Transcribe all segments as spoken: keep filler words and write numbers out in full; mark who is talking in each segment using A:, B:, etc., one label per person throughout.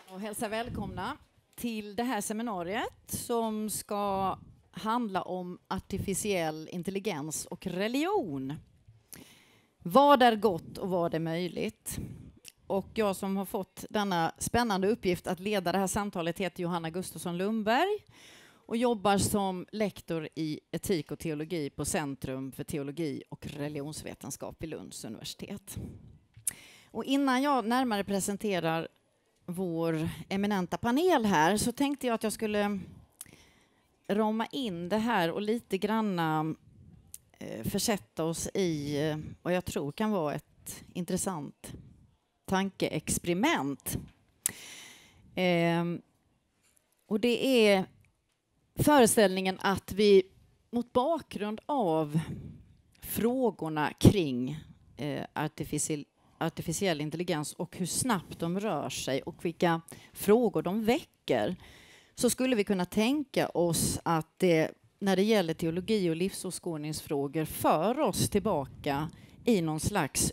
A: Och hälsa välkomna till det här seminariet som ska handla om artificiell intelligens och religion. Vad är gott och vad är möjligt? Och jag som har fått denna spännande uppgift att leda det här samtalet heter Johanna Gustafsson Lundberg och jobbar som lektor i etik och teologi på Centrum för teologi och religionsvetenskap vid Lunds universitet. Och innan jag närmare presenterar vår eminenta panel här så tänkte jag att jag skulle rama in det här och lite granna eh, försätta oss i eh, vad jag tror kan vara ett intressant tankeexperiment. Eh, och det är föreställningen att vi mot bakgrund av frågorna kring eh, artificiell artificiell intelligens och hur snabbt de rör sig och vilka frågor de väcker, så skulle vi kunna tänka oss att det när det gäller teologi och livsåskådningsfrågor för oss tillbaka i någon slags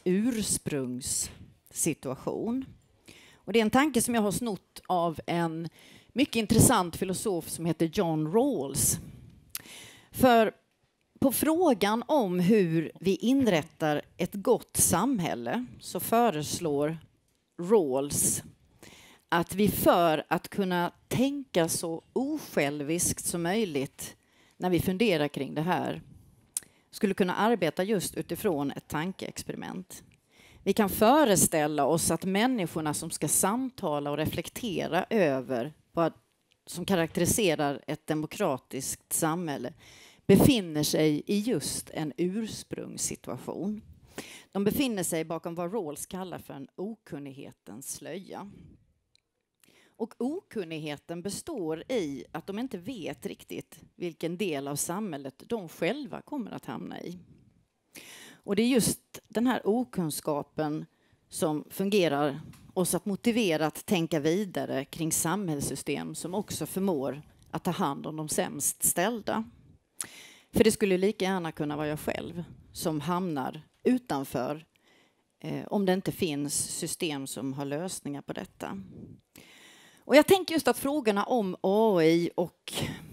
A: ursprungssituation. Och det är en tanke som jag har snott av en mycket intressant filosof som heter John Rawls. För på frågan om hur vi inrättar ett gott samhälle så föreslår Rawls att vi för att kunna tänka så osjälviskt som möjligt när vi funderar kring det här skulle kunna arbeta just utifrån ett tankeexperiment. Vi kan föreställa oss att människorna som ska samtala och reflektera över vad som karaktäriserar ett demokratiskt samhälle befinner sig i just en ursprungssituation. De befinner sig bakom vad Rawls kallar för en okunnighetens slöja. Och okunnigheten består i att de inte vet riktigt vilken del av samhället de själva kommer att hamna i. Och det är just den här okunskapen som fungerar oss att motivera att tänka vidare kring samhällssystem som också förmår att ta hand om de sämst ställda. För det skulle lika gärna kunna vara jag själv som hamnar utanför eh, om det inte finns system som har lösningar på detta. Och jag tänker just att frågorna om A I och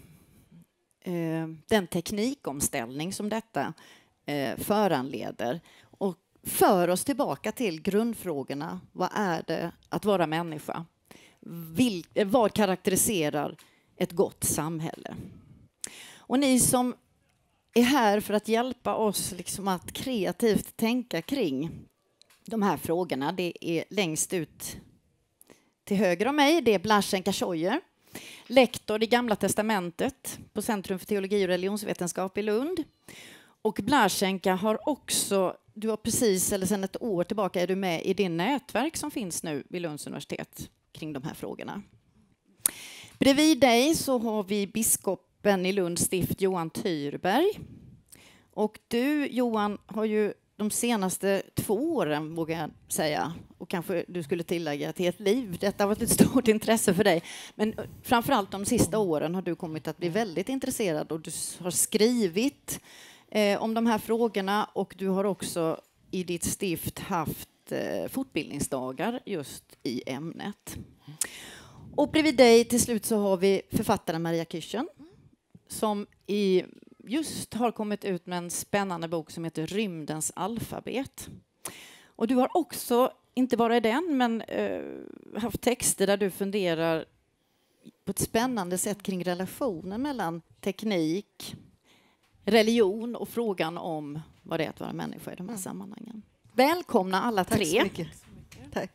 A: eh, den teknikomställning som detta eh, föranleder och för oss tillbaka till grundfrågorna. Vad är det att vara människa? Vil- vad karaktäriserar ett gott samhälle? Och ni som är här för att hjälpa oss liksom att kreativt tänka kring de här frågorna. Det är längst ut till höger om mig. Det är Blaženka Scheuer, lektor i Gamla testamentet på Centrum för teologi och religionsvetenskap i Lund. Och Blaženka har också, du har precis, eller sedan ett år tillbaka är du med i det nätverk som finns nu vid Lunds universitet kring de här frågorna. Bredvid dig så har vi biskop i Lunds stift Johan Tyrberg. Och du, Johan, har ju de senaste två åren, vågar jag säga, och kanske du skulle tillägga ett helt liv. Detta har varit ett stort intresse för dig. Men framförallt de sista åren har du kommit att bli väldigt intresserad och du har skrivit eh, om de här frågorna och du har också i ditt stift haft eh, fortbildningsdagar just i ämnet. Och bredvid dig till slut så har vi författaren Maria Kirchen som i just har kommit ut med en spännande bok som heter Rymdens alfabet. Och du har också, inte bara i den, men eh, haft texter där du funderar på ett spännande sätt kring relationen mellan teknik, religion och frågan om vad det är att vara människa i de här mm. sammanhangen. Välkomna alla
B: Tack
A: tre.
B: Så mycket. Tack.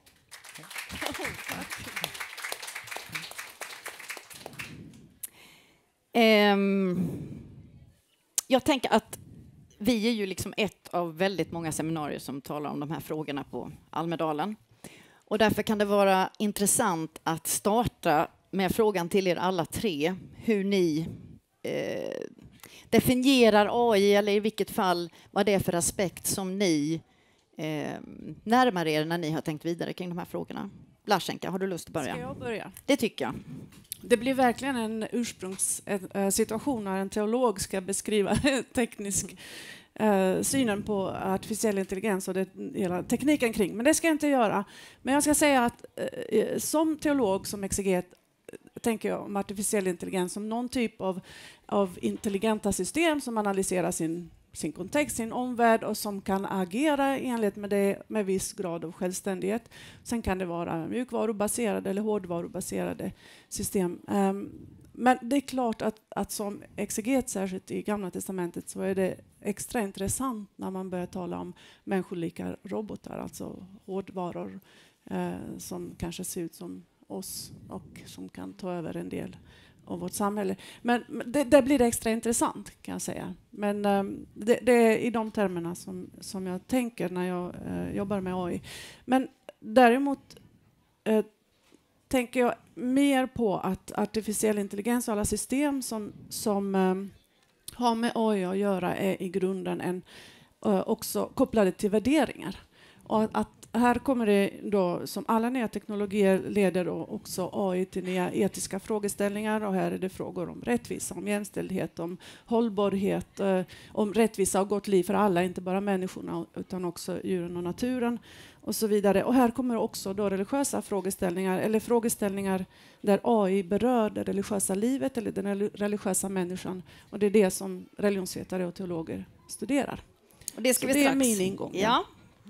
A: Um, jag tänker att vi är ju liksom ett av väldigt många seminarier som talar om de här frågorna på Almedalen. Och därför kan det vara intressant att starta med frågan till er alla tre. Hur ni eh, definierar A I eller i vilket fall vad det är för aspekt som ni eh, närmar er när ni har tänkt vidare kring de här frågorna. Blaženka, har du lust att börja?
C: Ska jag börja?
A: Det tycker jag.
C: Det blir verkligen en ursprungssituation när en teolog ska beskriva teknisk
B: eh, synen på artificiell intelligens och det, hela tekniken kring. Men det ska jag inte göra. Men jag ska säga att eh, som teolog, som exeget, tänker jag om artificiell intelligens som någon typ av, av intelligenta system som analyserar sin, sin kontext, sin omvärld och som kan agera i enlighet med det med viss grad av självständighet. Sen kan det vara mjukvarubaserade eller hårdvarubaserade system. Um, men det är klart att, att som exeget, särskilt i Gamla testamentet, så är det extra intressant när man börjar tala om människolika robotar, alltså hårdvaror eh, som kanske ser ut som oss och som kan ta över en del av vårt samhälle. Men det, det blir extra intressant, kan jag säga. Men um, det, det är i de termerna som, som jag tänker när jag uh, jobbar med A I. Men däremot uh, tänker jag mer på att artificiell intelligens och alla system som, som um, har med A I att göra är i grunden en, uh, också kopplade till värderingar. Och att här kommer det då, som alla nya teknologier leder då också A I till nya etiska frågeställningar, och här är det frågor om rättvisa, om jämställdhet, om hållbarhet, eh, om rättvisa och gott liv för alla, inte bara människorna utan också djuren och naturen och så vidare. Och här kommer också då religiösa frågeställningar, eller frågeställningar där A I berör det religiösa livet eller den religiösa människan, och det är det som religionsvetare och teologer studerar.
A: Och det ska
B: så
A: vi
B: det
A: strax.
B: är min ingång.
A: Ja.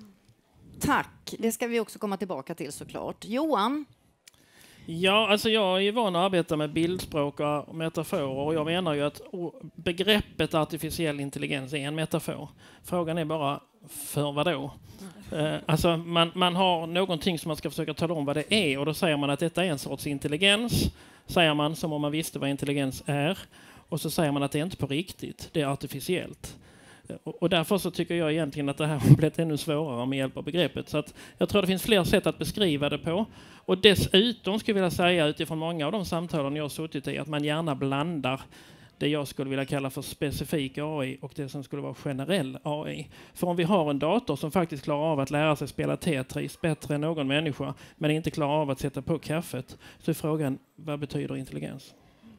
A: Tack, det ska vi också komma tillbaka till såklart. Johan?
C: Ja, alltså jag är van att arbeta med bildspråk och metaforer, och jag menar ju att begreppet artificiell intelligens är en metafor. Frågan är bara, för vad då? Eh, alltså man, man har någonting som man ska försöka tala om vad det är, och då säger man att detta är en sorts intelligens, säger man, som om man visste vad intelligens är, och så säger man att det är inte på riktigt, det är artificiellt. Och därför så tycker jag egentligen att det här har blivit ännu svårare med hjälp av begreppet. Så att jag tror det finns fler sätt att beskriva det på. Och dessutom skulle jag vilja säga utifrån många av de samtalen jag har suttit i att man gärna blandar det jag skulle vilja kalla för specifik A I och det som skulle vara generell A I. För om vi har en dator som faktiskt klarar av att lära sig spela Tetris bättre än någon människa, men inte klarar av att sätta på kaffet, så är frågan, vad betyder intelligens?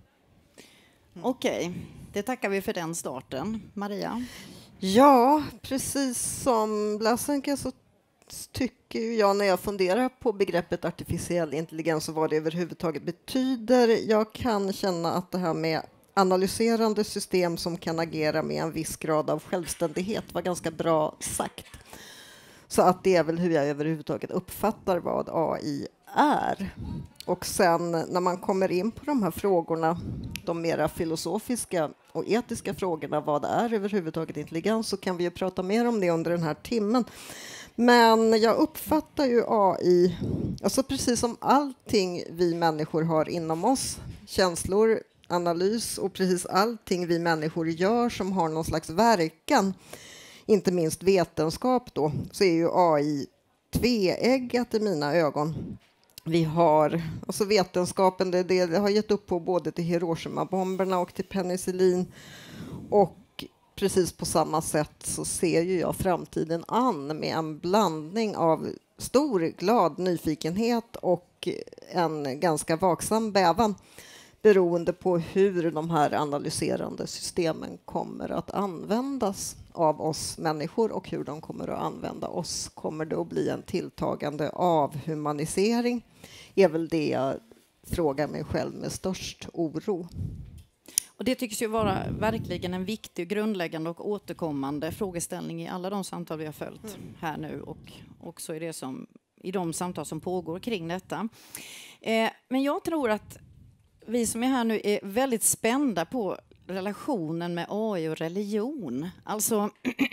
A: Mm. Okej, okay. Det tackar vi för den starten. Maria?
D: Ja, precis som Blasenka så tycker jag när jag funderar på begreppet artificiell intelligens och vad det överhuvudtaget betyder. Jag kan känna att det här med analyserande system som kan agera med en viss grad av självständighet var ganska bra sagt. Så att det är väl hur jag överhuvudtaget uppfattar vad A I är. Och sen när man kommer in på de här frågorna, de mera filosofiska och etiska frågorna, vad är överhuvudtaget intelligens, så kan vi ju prata mer om det under den här timmen. Men jag uppfattar ju A I, alltså precis som allting vi människor har inom oss, känslor, analys och precis allting vi människor gör som har någon slags verkan, inte minst vetenskap då, så är ju A I tveeggat i mina ögon. Vi har, alltså vetenskapen, det, det har gett upp på både till Hiroshima-bomberna och till penicillin, och precis på samma sätt så ser ju jag framtiden an med en blandning av stor glad nyfikenhet och en ganska vaksam bävan, beroende på hur de här analyserande systemen kommer att användas av oss människor och hur de kommer att använda oss. Kommer det att bli en tilltagande avhumanisering? Är väl det jag frågar mig själv med störst oro.
A: Och det tycks ju vara verkligen en viktig, grundläggande och återkommande frågeställning i alla de samtal vi har följt mm. här nu, och också i, det som, i de samtal som pågår kring detta. Eh, men jag tror att vi som är här nu är väldigt spända på relationen med A I och religion. Alltså,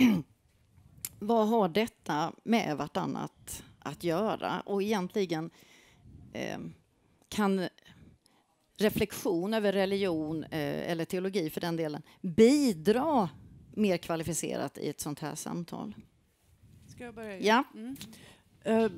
A: vad har detta med vartannat att göra? Och egentligen eh, kan reflektion över religion eh, eller teologi för den delen bidra mer kvalificerat i ett sånt här samtal?
B: Ska jag börja?
A: Ja.
B: Mm. Uh,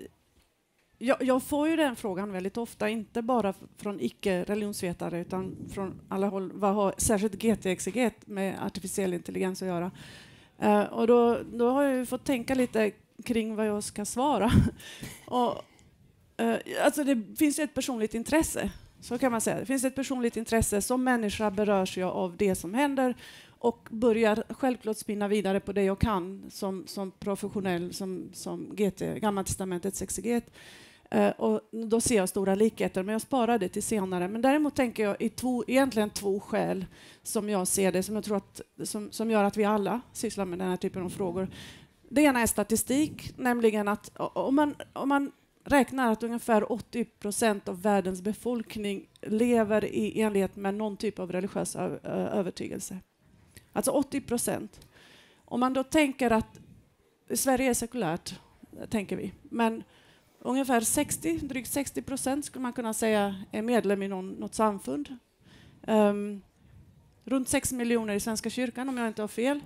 B: jag, jag får ju den frågan väldigt ofta, inte bara från icke-religionsvetare utan från alla håll. Vad har särskilt G T-exeget med artificiell intelligens att göra? Uh, och då, då har jag ju fått tänka lite kring vad jag ska svara. och, uh, alltså det finns ju ett personligt intresse. Så kan man säga. Det finns ett personligt intresse. Som människa berörs jag av det som händer. och börjar självklart spinna vidare på det jag kan som, som professionell, som, som G T, Gammaltestamentets exeget. Uh, och då ser jag stora likheter, men jag sparar det till senare. Men däremot tänker jag i två, egentligen två skäl som jag ser det, som jag tror att, som, som gör att vi alla sysslar med den här typen av frågor. Det ena är statistik, nämligen att om man, om man räknar att ungefär åttio procent av världens befolkning lever i enlighet med någon typ av religiös ö- övertygelse. Alltså åttio procent. Om man då tänker att Sverige är sekulärt, tänker vi, men ungefär sextio, drygt sextio procent skulle man kunna säga är medlem i någon, något samfund. Um, runt sex miljoner i Svenska kyrkan, om jag inte har fel.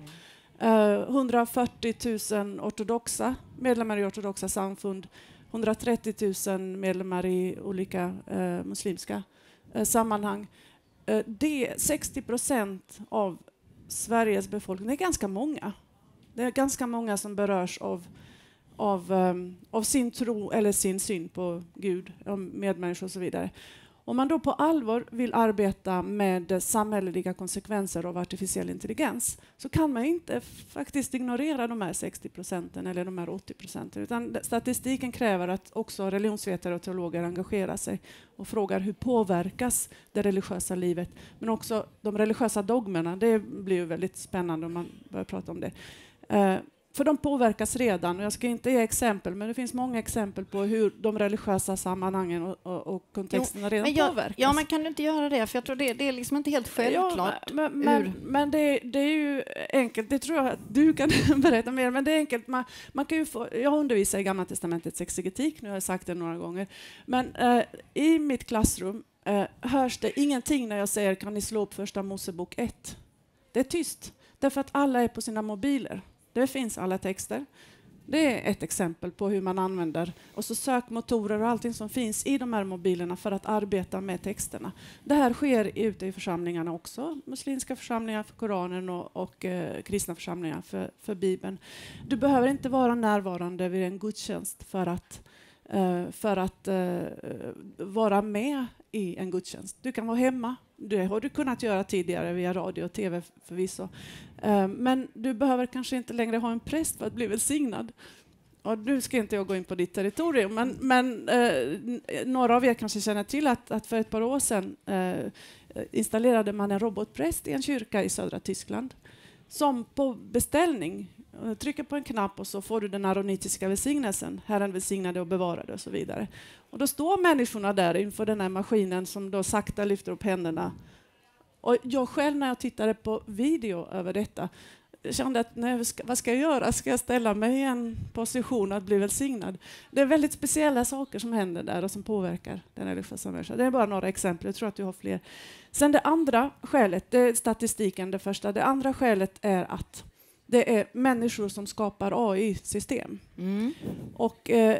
B: Uh, hundrafyrtio tusen ortodoxa medlemmar i ortodoxa samfund. hundratrettio tusen medlemmar i olika uh, muslimska uh, sammanhang. Uh, det sextio procent av Sveriges befolkning, det är ganska många. Det är ganska många som berörs av Av, um, av sin tro eller sin syn på Gud, om medmänniskor och så vidare. Om man då på allvar vill arbeta med samhälleliga konsekvenser av artificiell intelligens så kan man inte faktiskt ignorera de här sextio procenten eller de här åttio procenten. Utan statistiken kräver att också religionsvetare och teologer engagerar sig och frågar hur påverkas det religiösa livet. Men också de religiösa dogmerna, det blir ju väldigt spännande om man börjar prata om det. Uh, För de påverkas redan, och jag ska inte ge exempel, men det finns många exempel på hur de religiösa sammanhangen och, och, och kontexterna redan
A: men jag,
B: påverkas.
A: Ja, men kan du inte göra det? För jag tror det, det är liksom inte helt självklart.
B: Ja, men men, men det, det är ju enkelt, det tror jag att du kan berätta mer, men det är enkelt. Man, man kan ju få, jag undervisar i Gammaltestamentets exegetik, nu har jag sagt det några gånger, men eh, i mitt klassrum eh, hörs det ingenting när jag säger kan ni slå upp första Mosebok ett. Det är tyst, därför att alla är på sina mobiler. Det finns alla texter. Det är ett exempel på hur man använder och så sökmotorer och allting som finns i de här mobilerna för att arbeta med texterna. Det här sker ute i församlingarna också. Muslimska församlingar för Koranen och, och eh, kristna församlingar för, för Bibeln. Du behöver inte vara närvarande vid en gudstjänst för att, eh, för att eh, vara med i en gudstjänst. Du kan vara hemma. Det har du kunnat göra tidigare via radio och tv förvisso. Uh, men du behöver kanske inte längre ha en präst för att bli välsignad. Och nu ska inte jag gå in på ditt territorium, men, men uh, några av er kanske känner till att, att för ett par år sedan uh, installerade man en robotpräst i en kyrka i södra Tyskland som på beställning uh, trycker på en knapp och så får du den aronitiska välsignelsen. Herren välsignade och bevarade och så vidare. Och då står människorna där inför den här maskinen som då sakta lyfter upp händerna. Och jag själv när jag tittade på video över detta kände att nej, ska, vad ska jag göra? Ska jag ställa mig i en position att bli välsignad? Det är väldigt speciella saker som händer där och som påverkar den religiösa människan. Det är bara några exempel, jag tror att du har fler. Sen det andra skälet, det är statistiken det första. Det andra skälet är att det är människor som skapar A I-system. Mm. Och eh,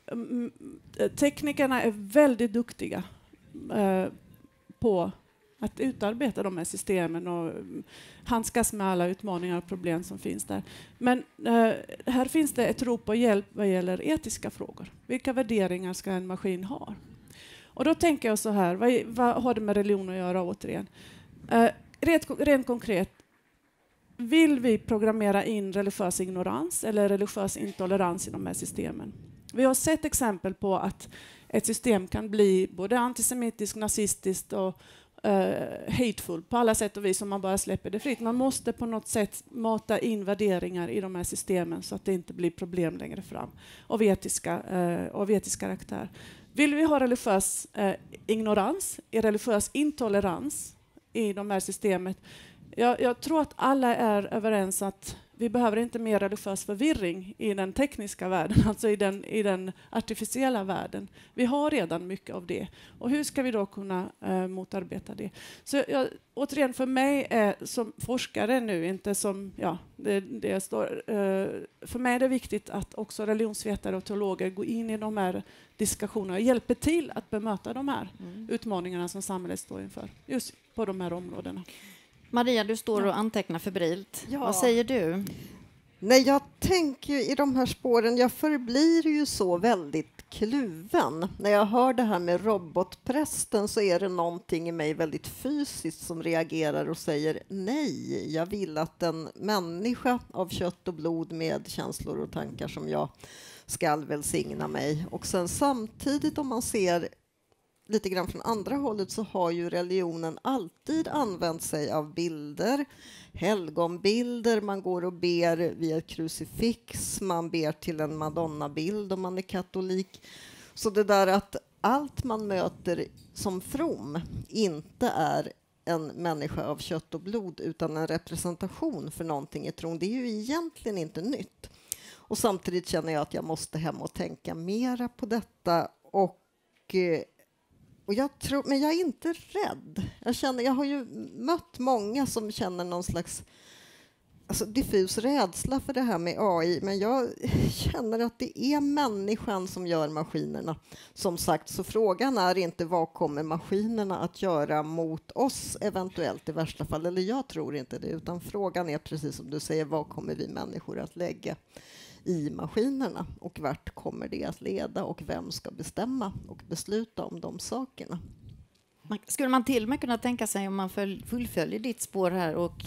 B: teknikerna är väldigt duktiga eh, på att utarbeta de här systemen och handskas med alla utmaningar och problem som finns där. Men eh, här finns det ett rop på hjälp vad gäller etiska frågor. Vilka värderingar ska en maskin ha? Och då tänker jag så här, vad, vad har det med religion att göra återigen? Eh, rent, rent konkret, vill vi programmera in religiös ignorans eller religiös intolerans i de här systemen? Vi har sett exempel på att ett system kan bli både antisemitiskt, nazistiskt och Uh, hateful på alla sätt och vis om man bara släpper det fritt. Man måste på något sätt mata in värderingar i de här systemen så att det inte blir problem längre fram av etiska, uh, av etisk karaktär. Vill vi ha religiös uh, ignorans, religiös intolerans i de här systemet? Jag, jag tror att alla är överens att vi behöver inte mer religiös förvirring i den tekniska världen, alltså i den, i den artificiella världen. Vi har redan mycket av det. Och hur ska vi då kunna uh, motarbeta det? Så jag, återigen, för mig är som forskare nu, inte som, ja, det, det står, uh, för mig är det viktigt att också religionsvetare och teologer går in i de här diskussionerna och hjälper till att bemöta de här mm. utmaningarna som samhället står inför, just på de här områdena.
A: Maria, du står och antecknar febrilt.
D: Ja.
A: Vad säger du?
D: Nej, jag tänker ju i de här spåren, jag förblir ju så väldigt kluven. När jag hör det här med robotprästen så är det någonting i mig väldigt fysiskt som reagerar och säger nej. Jag vill att en människa av kött och blod med känslor och tankar som jag ska välsigna mig. Och sen samtidigt, om man ser lite grann från andra hållet, så har ju religionen alltid använt sig av bilder, helgonbilder, man går och ber via ett krucifix, man ber till en madonnabild om man är katolik. Så det där att allt man möter som from inte är en människa av kött och blod utan en representation för någonting i tron, det är ju egentligen inte nytt. Och samtidigt känner jag att jag måste hem och tänka mera på detta. Och, och jag tror, men jag är inte rädd. Jag, känner, jag har ju mött många som känner någon slags alltså, diffus rädsla för det här med A I. Men jag känner att det är människan som gör maskinerna. Som sagt, så frågan är inte vad kommer maskinerna att göra mot oss eventuellt i värsta fall. Eller jag tror inte det. Utan frågan är precis som du säger, vad kommer vi människor att lägga i maskinerna och vart kommer det att leda och vem ska bestämma och besluta om de sakerna.
A: Skulle man till och med kunna tänka sig, om man fullföljer ditt spår här och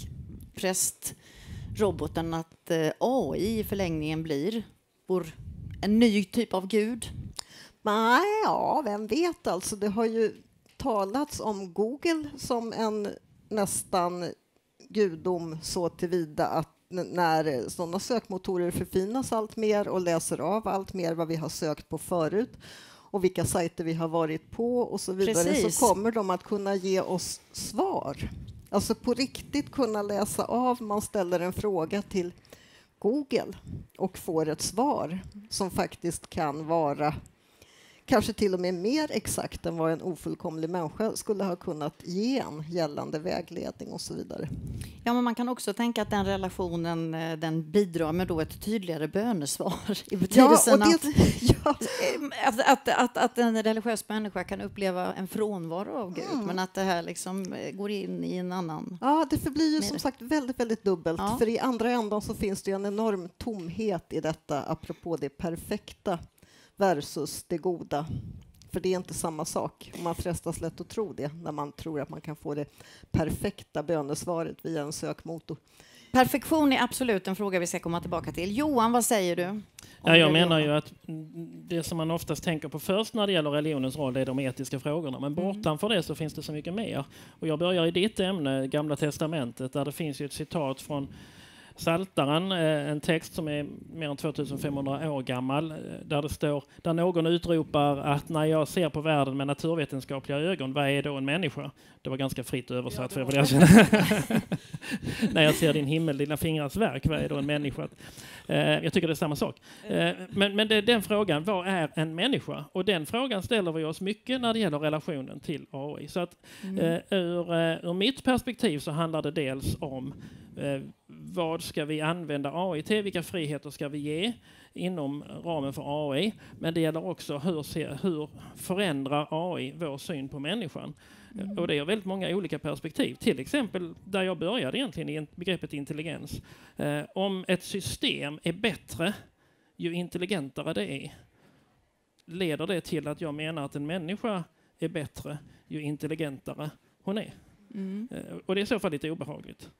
A: prästroboten, att A I i förlängningen blir vår, en ny typ av gud?
D: Nej, ja, vem vet alltså. Det har ju talats om Google som en nästan gudom så tillvida att när sådana sökmotorer förfinas allt mer och läser av allt mer vad vi har sökt på förut och vilka sajter vi har varit på och så vidare. Precis. Så kommer de att kunna ge oss svar. Alltså på riktigt kunna läsa av. Man ställer en fråga till Google och får ett svar som faktiskt kan vara kanske till och med mer exakt än vad en ofullkomlig människa skulle ha kunnat ge en gällande vägledning och så vidare.
A: Ja, men man kan också tänka att den relationen den bidrar med då ett tydligare bönesvar i betydelsen ja, och det, att, ja. att, att, att, att en religiös människa kan uppleva en frånvaro av Gud, mm. men att det här liksom går in i en annan...
D: Ja, det förblir ju som sagt väldigt, väldigt dubbelt. Ja. För i andra änden så finns det ju en enorm tomhet i detta, apropå det perfekta versus det goda. För det är inte samma sak. Man frestas lätt att tro det när man tror att man kan få det perfekta bönesvaret via en sökmotor.
A: Perfektion är absolut en fråga vi ska komma tillbaka till. Johan, vad säger du?
C: Ja, jag menar ju att det som man oftast tänker på först när det gäller religionens roll är de etiska frågorna. Men bortanför det så finns det så mycket mer. Och jag börjar i ditt ämne, Gamla testamentet, där det finns ju ett citat från Saltaren, en text som är mer än tvåtusenfemhundra år gammal, där det står, där någon utropar att när jag ser på världen med naturvetenskapliga ögon, vad är då en människa? Det var ganska fritt översatt, ja, för jag vill erkänna. När jag ser din himmel, dina fingrars verk, vad är då en människa? Jag tycker det är samma sak. Men, men det är den frågan, vad är en människa? Och den frågan ställer vi oss mycket när det gäller relationen till A I. Så att mm. ur, ur mitt perspektiv så handlar det dels om vad ska vi använda A I till? Vilka friheter ska vi ge inom ramen för A I? Men det gäller också hur, ser, hur förändrar A I vår syn på människan? Mm. Och det är väldigt många olika perspektiv. Till exempel där jag började egentligen i begreppet intelligens. Eh, om ett system är bättre ju intelligentare det är, leder det till att jag menar att en människa är bättre ju intelligentare hon är. Mm. Eh, och det är i så fall lite obehagligt.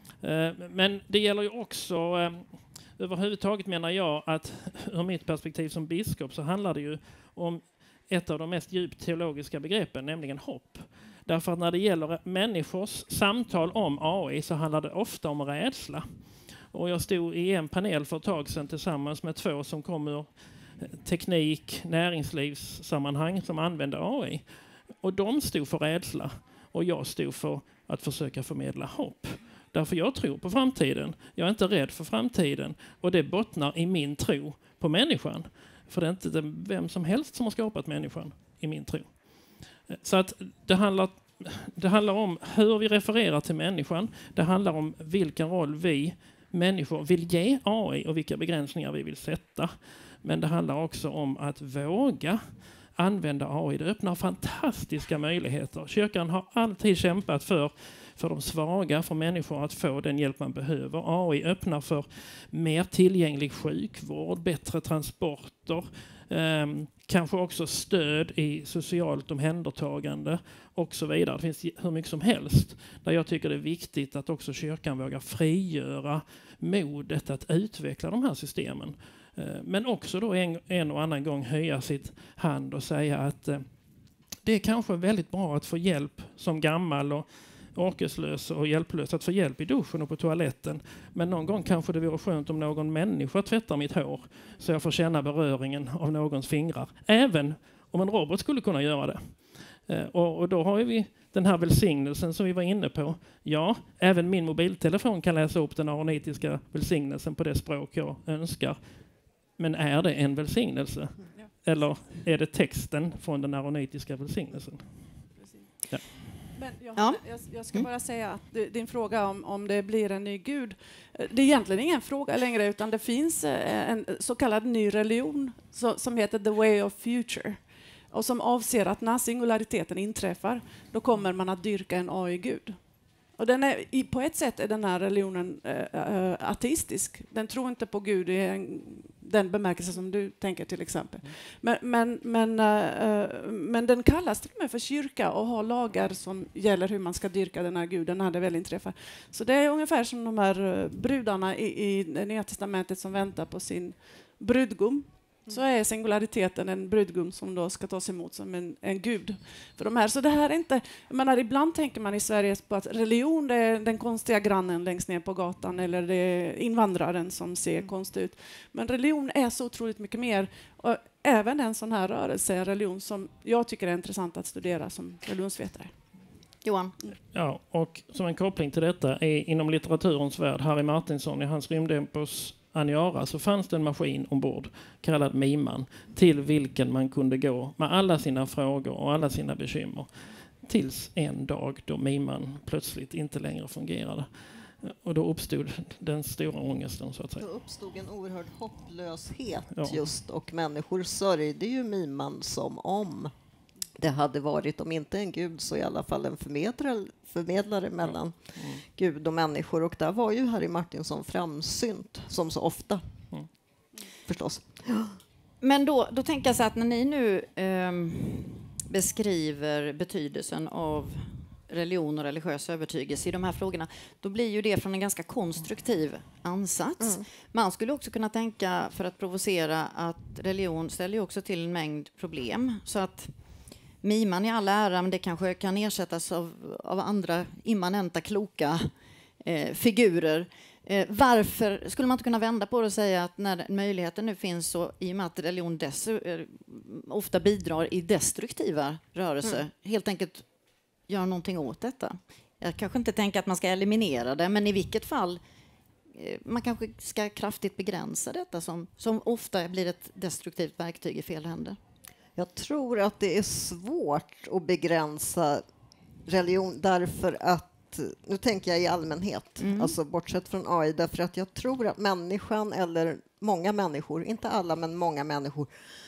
C: Men det gäller ju också, överhuvudtaget menar jag att ur mitt perspektiv som biskop så handlar det ju om ett av de mest djupt teologiska begreppen, nämligen hopp. Därför att när det gäller människors samtal om A I så handlar det ofta om rädsla. Och jag stod i en panel för ett tag sedan tillsammans med två som kom ur teknik, näringslivssammanhang som använde A I. Och de stod för rädsla och jag stod för att försöka förmedla hopp. Därför jag tror på framtiden. Jag är inte rädd för framtiden. Och det bottnar i min tro på människan. För det är inte vem som helst som har skapat människan i min tro. Så att det handlar, det handlar om hur vi refererar till människan. Det handlar om vilken roll vi människor vill ge A I och vilka begränsningar vi vill sätta. Men det handlar också om att våga använda A I. Det öppnar fantastiska möjligheter. Kyrkan har alltid kämpat för för de svaga, för människor att få den hjälp man behöver. A I öppnar för mer tillgänglig sjukvård, bättre transporter, eh, kanske också stöd i socialt omhändertagande och så vidare. Det finns hur mycket som helst där jag tycker det är viktigt att också kyrkan vågar frigöra modet att utveckla de här systemen. Eh, men också då en, en och annan gång höja sitt hand och säga att eh, det är kanske väldigt bra att få hjälp som gammal och orkeslös och hjälplös att få hjälp i duschen och på toaletten. Men någon gång kanske det vore skönt om någon människa tvättar mitt hår så jag får känna beröringen av någons fingrar. Även om en robot skulle kunna göra det. Eh, och, och då har vi den här välsignelsen som vi var inne på. Ja, även min mobiltelefon kan läsa upp den aronitiska välsignelsen på det språk jag önskar. Men är det en välsignelse? Eller är det texten från den aronitiska välsignelsen? Ja.
B: Men Johanna,
A: Ja.
B: jag, jag ska bara säga att du, din fråga om, om det blir en ny gud, det är egentligen ingen fråga längre, utan det finns en så kallad ny religion så, som heter The Way of Future och som avser att när singulariteten inträffar, då kommer man att dyrka en A I-gud. Och den är, i, på ett sätt är den här religionen äh, ateistisk. Den tror inte på Gud i en, den bemärkelse som du tänker till exempel. Mm. Men, men, men, äh, men den kallas till och med för kyrka och har lagar som gäller hur man ska dyrka den här guden när det väl inträffar. Så det är ungefär som de här brudarna i, i det Nya testamentet som väntar på sin brudgum. Så är singulariteten en brudgum som då ska tas emot som en, en gud för de här. Så det här är inte, jag menar, ibland tänker man i Sverige på att religion, det är den konstiga grannen längst ner på gatan eller det är invandraren som ser mm. konstig ut. Men religion är så otroligt mycket mer. Och även en sån här rörelse är religion som jag tycker är intressant att studera som religionsvetare.
A: Johan?
C: Ja, och som en koppling till detta är inom litteraturens värld, Harry Martinson i hans rymdempos Aniara, så fanns det en maskin ombord kallad Miman till vilken man kunde gå med alla sina frågor och alla sina bekymmer tills en dag då Miman plötsligt inte längre fungerade. Och då uppstod den stora ångesten så att säga.
D: Då uppstod en oerhörd hopplöshet
C: ja.
D: just och människor sörjde ju Miman som om det hade varit, om inte en gud så i alla fall en förmedlare, förmedlare mellan ja. mm. Gud och människor. Och där var ju Harry Martinson framsynt, som så ofta. Mm. Förstås.
A: Men då, då tänker jag så att när ni nu eh, beskriver betydelsen av religion och religiös övertygelse i de här frågorna, då blir ju det från en ganska konstruktiv ansats. Mm. Man skulle också kunna tänka, för att provocera, att religion ställer ju också till en mängd problem. Så att Miman i all ära, men det kanske kan ersättas av, av andra immanenta, kloka eh, figurer. Eh, varför skulle man inte kunna vända på det och säga att när möjligheten nu finns, så i och med att religion dess, eh, ofta bidrar i destruktiva rörelser, mm. helt enkelt göra någonting åt detta. Jag kanske inte tänker att man ska eliminera det, men i vilket fall eh, man kanske ska kraftigt begränsa detta som, som ofta blir ett destruktivt verktyg i fel händer.
D: Jag tror att det är svårt att begränsa religion därför att, nu tänker jag i allmänhet, mm. alltså bortsett från A I, därför att jag tror att människan, eller många människor, inte alla men många människor,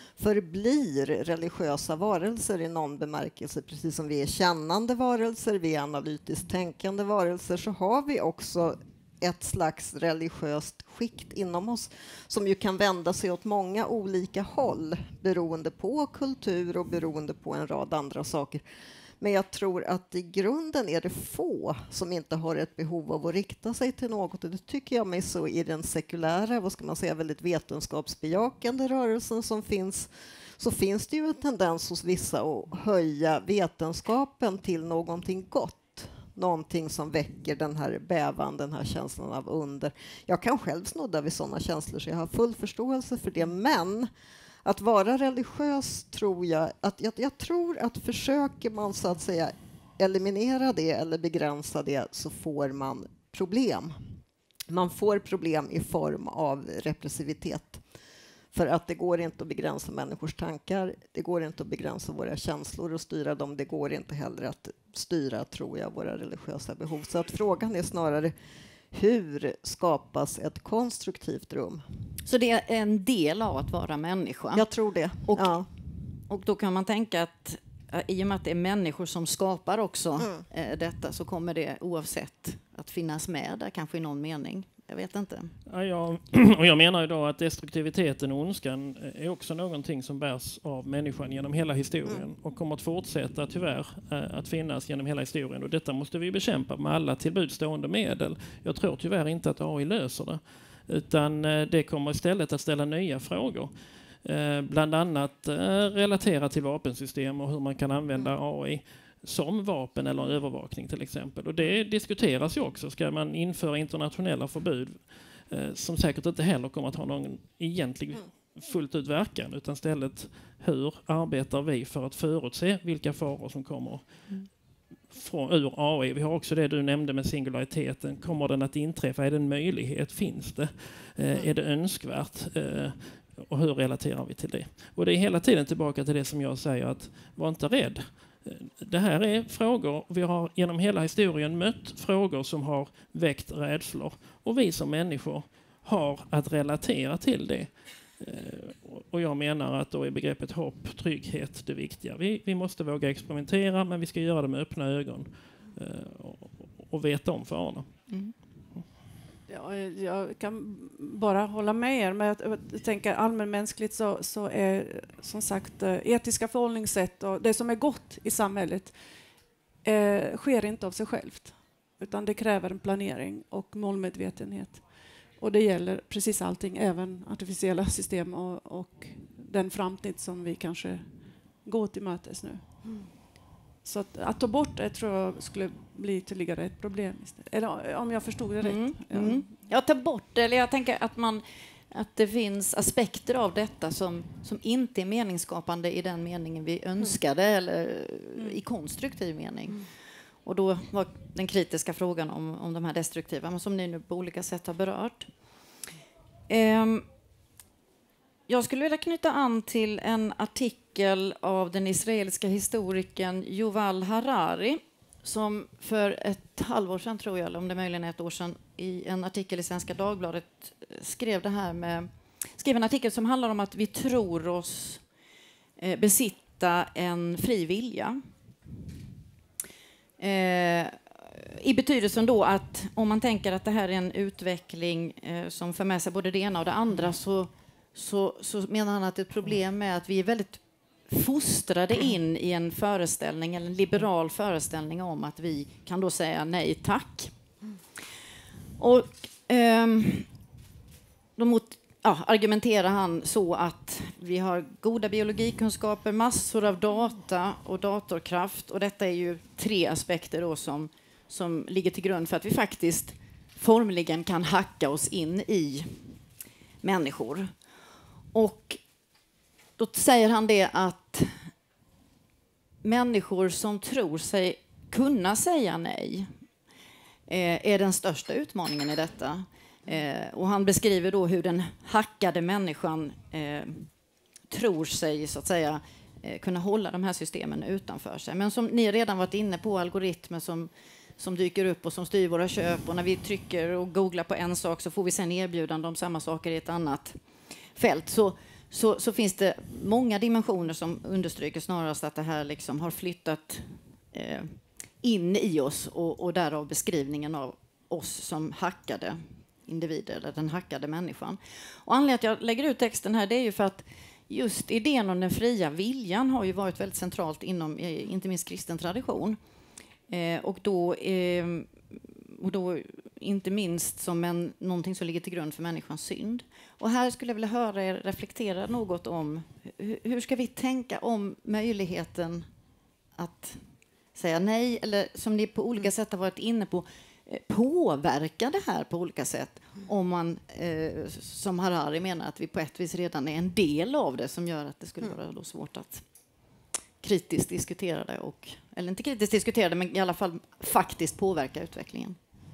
D: förblir religiösa varelser i någon bemärkelse. Precis som vi är kännande varelser, vi är analytiskt tänkande varelser, så har vi också ett slags religiöst skikt inom oss som ju kan vända sig åt många olika håll beroende på kultur och beroende på en rad andra saker. Men jag tror att i grunden är det få som inte har ett behov av att rikta sig till något, och det tycker jag mig så i den sekulära, vad ska man säga, väldigt vetenskapsbejakande rörelsen som finns, så finns det ju en tendens hos vissa att höja vetenskapen till någonting gott. Någonting som väcker den här bävan, den här känslan av under. Jag kan själv snudda vid sådana känslor, så jag har full förståelse för det. Men att vara religiös tror jag, att jag, jag tror att försöker man så att säga eliminera det eller begränsa det, så får man problem. Man får problem i form av repressivitet. För att det går inte att begränsa människors tankar, det går inte att begränsa våra känslor och styra dem, det går inte heller att styra, tror jag, våra religiösa behov. Så att frågan är snarare, hur skapas ett konstruktivt rum?
A: Så det är en del av att vara människa?
D: Jag tror det.
A: Och
D: ja.
A: och då kan man tänka att eh, i och med att det är människor som skapar också
D: Mm.
A: eh, detta, så kommer det oavsett att finnas med där, kanske i någon mening. Jag vet inte.
C: Ja, jag, och jag menar ju då att destruktiviteten och ondskan är också någonting som bärs av människan genom hela historien
D: Mm.
C: och kommer att fortsätta tyvärr eh, att finnas genom hela historien. Och detta måste vi bekämpa med alla tillbudstående medel. Jag tror tyvärr inte att A I löser det, utan eh, det kommer istället att ställa nya frågor. Eh, bland annat eh, relaterat till vapensystem och hur man kan använda
D: Mm.
C: A I som vapen eller övervakning till exempel. Och det diskuteras ju också. Ska man införa internationella förbud eh, som säkert inte heller kommer att ha någon egentlig
D: Mm.
C: fullt ut verkan, utan istället hur arbetar vi för att förutse vilka faror som kommer
A: Mm.
C: från, ur A I. Vi har också det du nämnde med singulariteten. Kommer den att inträffa? Är det en möjlighet? Finns det? Eh, är det önskvärt? Eh, och hur relaterar vi till det? Och det är hela tiden tillbaka till det som jag säger, att var inte rädd. Det här är frågor, vi har genom hela historien mött frågor som har väckt rädslor. Och vi som människor har att relatera till det. Och jag menar att då är begreppet hopp, trygghet det viktiga. Vi, vi måste våga experimentera, men vi ska göra det med öppna ögon och, och veta om farorna.
A: Mm.
B: Ja, jag kan bara hålla med er, men jag, jag tänker allmänmänskligt så, så är som sagt etiska förhållningssätt och det som är gott i samhället eh, sker inte av sig självt, utan det kräver en planering och målmedvetenhet. Och det gäller precis allting, även artificiella system och, och den framtid som vi kanske går till mötes nu. Mm. Så att, att ta bort det tror jag skulle bli ytterligare ett problem. Eller om jag förstod det
A: Mm.
B: rätt. Ja.
A: Mm. Jag tar bort det, eller jag tänker att, man, att det finns aspekter av detta som, som inte är meningsskapande i den meningen vi önskade, mm. eller
B: Mm.
A: i konstruktiv mening.
B: Mm.
A: Och då var den kritiska frågan om, om de här destruktiva, men som ni nu på olika sätt har berört. Um, jag skulle vilja knyta an till en artikel av den israeliska historikern Yuval Harari, som för ett halvår sedan, tror jag, eller om det möjligen är ett år sedan, i en artikel i Svenska Dagbladet skrev det här med, skrev en artikel som handlar om att vi tror oss eh, besitta en fri vilja. Eh, I betydelsen då att om man tänker att det här är en utveckling eh, som för med sig både det ena och det andra, så, så, så menar han att ett problem är att vi är väldigt fostrade in i en föreställning, eller en liberal föreställning om att vi kan då säga nej tack. Och ehm, då mot, ja, argumenterar han så att vi har goda biologikunskaper, massor av data och datorkraft, och detta är ju tre aspekter då som, som ligger till grund för att vi faktiskt formligen kan hacka oss in i människor. Och då säger han det att människor som tror sig kunna säga nej eh, är den största utmaningen i detta. Eh, och han beskriver då hur den hackade människan eh, tror sig, så att säga, eh, kunna hålla de här systemen utanför sig. Men som ni redan varit inne på, algoritmer som, som dyker upp och som styr våra köp. Och när vi trycker och googlar på en sak så får vi sen erbjudande om samma saker i ett annat fält. Så Så, så finns det många dimensioner som understryker snarast att det här liksom har flyttat eh, in i oss, och, och därav beskrivningen av oss som hackade individer, eller den hackade människan. Och anledningen till att jag lägger ut texten här, det är ju för att just idén om den fria viljan har ju varit väldigt centralt inom, eh, inte minst kristen tradition. Eh, och då... Eh, Och då inte minst som en, någonting som ligger till grund för människans synd. Och här skulle jag vilja höra er reflektera något om hur, hur ska vi tänka om möjligheten att säga nej, eller som ni på olika sätt har varit inne på, påverka det här på olika sätt, om man, eh, som Harari menar, att vi på ett vis redan är en del av det, som gör att det skulle vara då svårt att kritiskt diskutera det, och, eller inte kritiskt diskutera det, men i alla fall faktiskt påverka utvecklingen.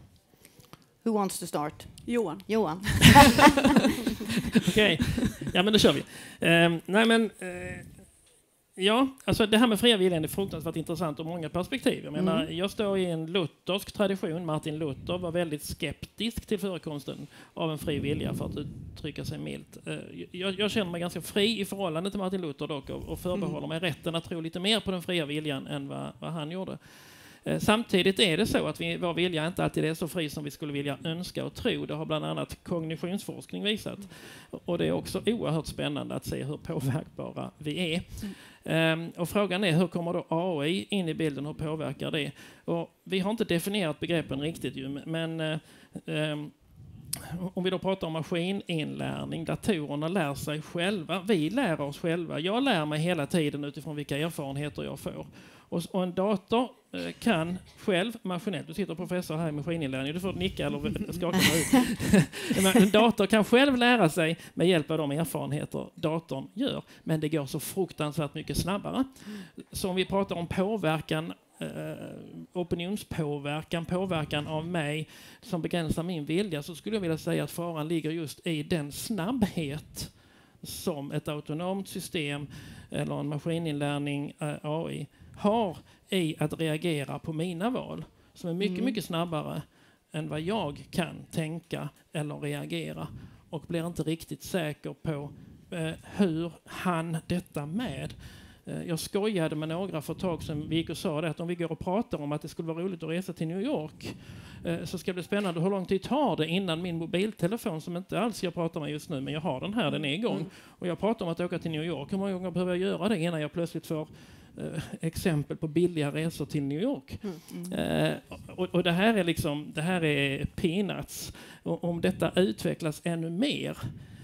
A: Who wants to start?
B: Johan.
A: Johan.
C: Okej, okay. Ja men då kör vi. Uh, nej men uh, Ja, alltså det här med fria viljan är fruktansvärt intressant ur många perspektiv. Jag menar,
A: Mm.
C: jag står i en luthersk tradition. Martin Luther var väldigt skeptisk till förekomsten av en fri vilja, för att uttrycka sig milt. Eh, Jag, jag känner mig ganska fri i förhållande till Martin Luther dock, och, och förbehåller mig rätten att tro lite mer på den fria viljan än vad, vad han gjorde. Eh, Samtidigt är det så att vi, vår vilja inte alltid är så fri som vi skulle vilja önska och tro. Det har bland annat kognitionsforskning visat. Och det är också oerhört spännande att se hur påverkbara vi är. Um, och frågan är, hur kommer då A I in i bilden? Hur påverkar det? Och vi har inte definierat begreppen riktigt ju, men uh, um, om vi då pratar om maskininlärning, datorerna lär sig själva, vi lär oss själva. Jag lär mig hela tiden utifrån vilka erfarenheter jag får. Och, och en dator eh, kan själv maskinellt, du sitter professor här i maskininlärning, du får nicka eller skaka ut. En dator kan själv lära sig med hjälp av de erfarenheter datorn gör, men det går så fruktansvärt mycket snabbare. Så om vi pratar om påverkan, eh, opinionspåverkan, påverkan av mig som begränsar min vilja, så skulle jag vilja säga att faran ligger just i den snabbhet som ett autonomt system eller en maskininlärning, eh, A I, har i att reagera på mina val, som är mycket, mm. mycket snabbare än vad jag kan tänka eller reagera, och blir inte riktigt säker på eh, hur han detta med. Eh, jag skojade med några för ett tag sedan, vi gick och sa det, att om vi går och pratar om att det skulle vara roligt att resa till New York, eh, så ska det bli spännande hur lång tid tar det innan min mobiltelefon, som inte alls jag pratar med just nu, men jag har den här, den är igång, mm. och jag pratar om att åka till New York. Hur många gånger behöver jag göra det innan jag plötsligt får Uh, exempel på billiga resor till New York? Mm. Mm. Uh, och, och det här är liksom, det här är peanuts. Och om detta utvecklas ännu mer,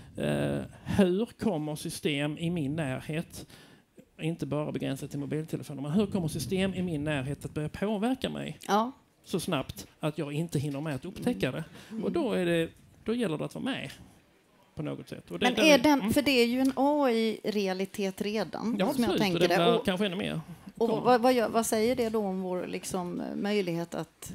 C: uh, hur kommer system i min närhet, inte bara begränsat till mobiltelefoner, men hur kommer system i min närhet att börja påverka mig
A: ja.
C: så snabbt att jag inte hinner med att upptäcka det? Mm. Och då är det, då gäller det att vara med på något sätt. Och det,
A: men är den, mm. för det är ju en A I-realitet redan,
C: ja,
A: som jag tänker
C: det.
A: det.
C: Och kanske ännu mer.
A: Och vad, vad, gör, vad säger det då om vår liksom, möjlighet att...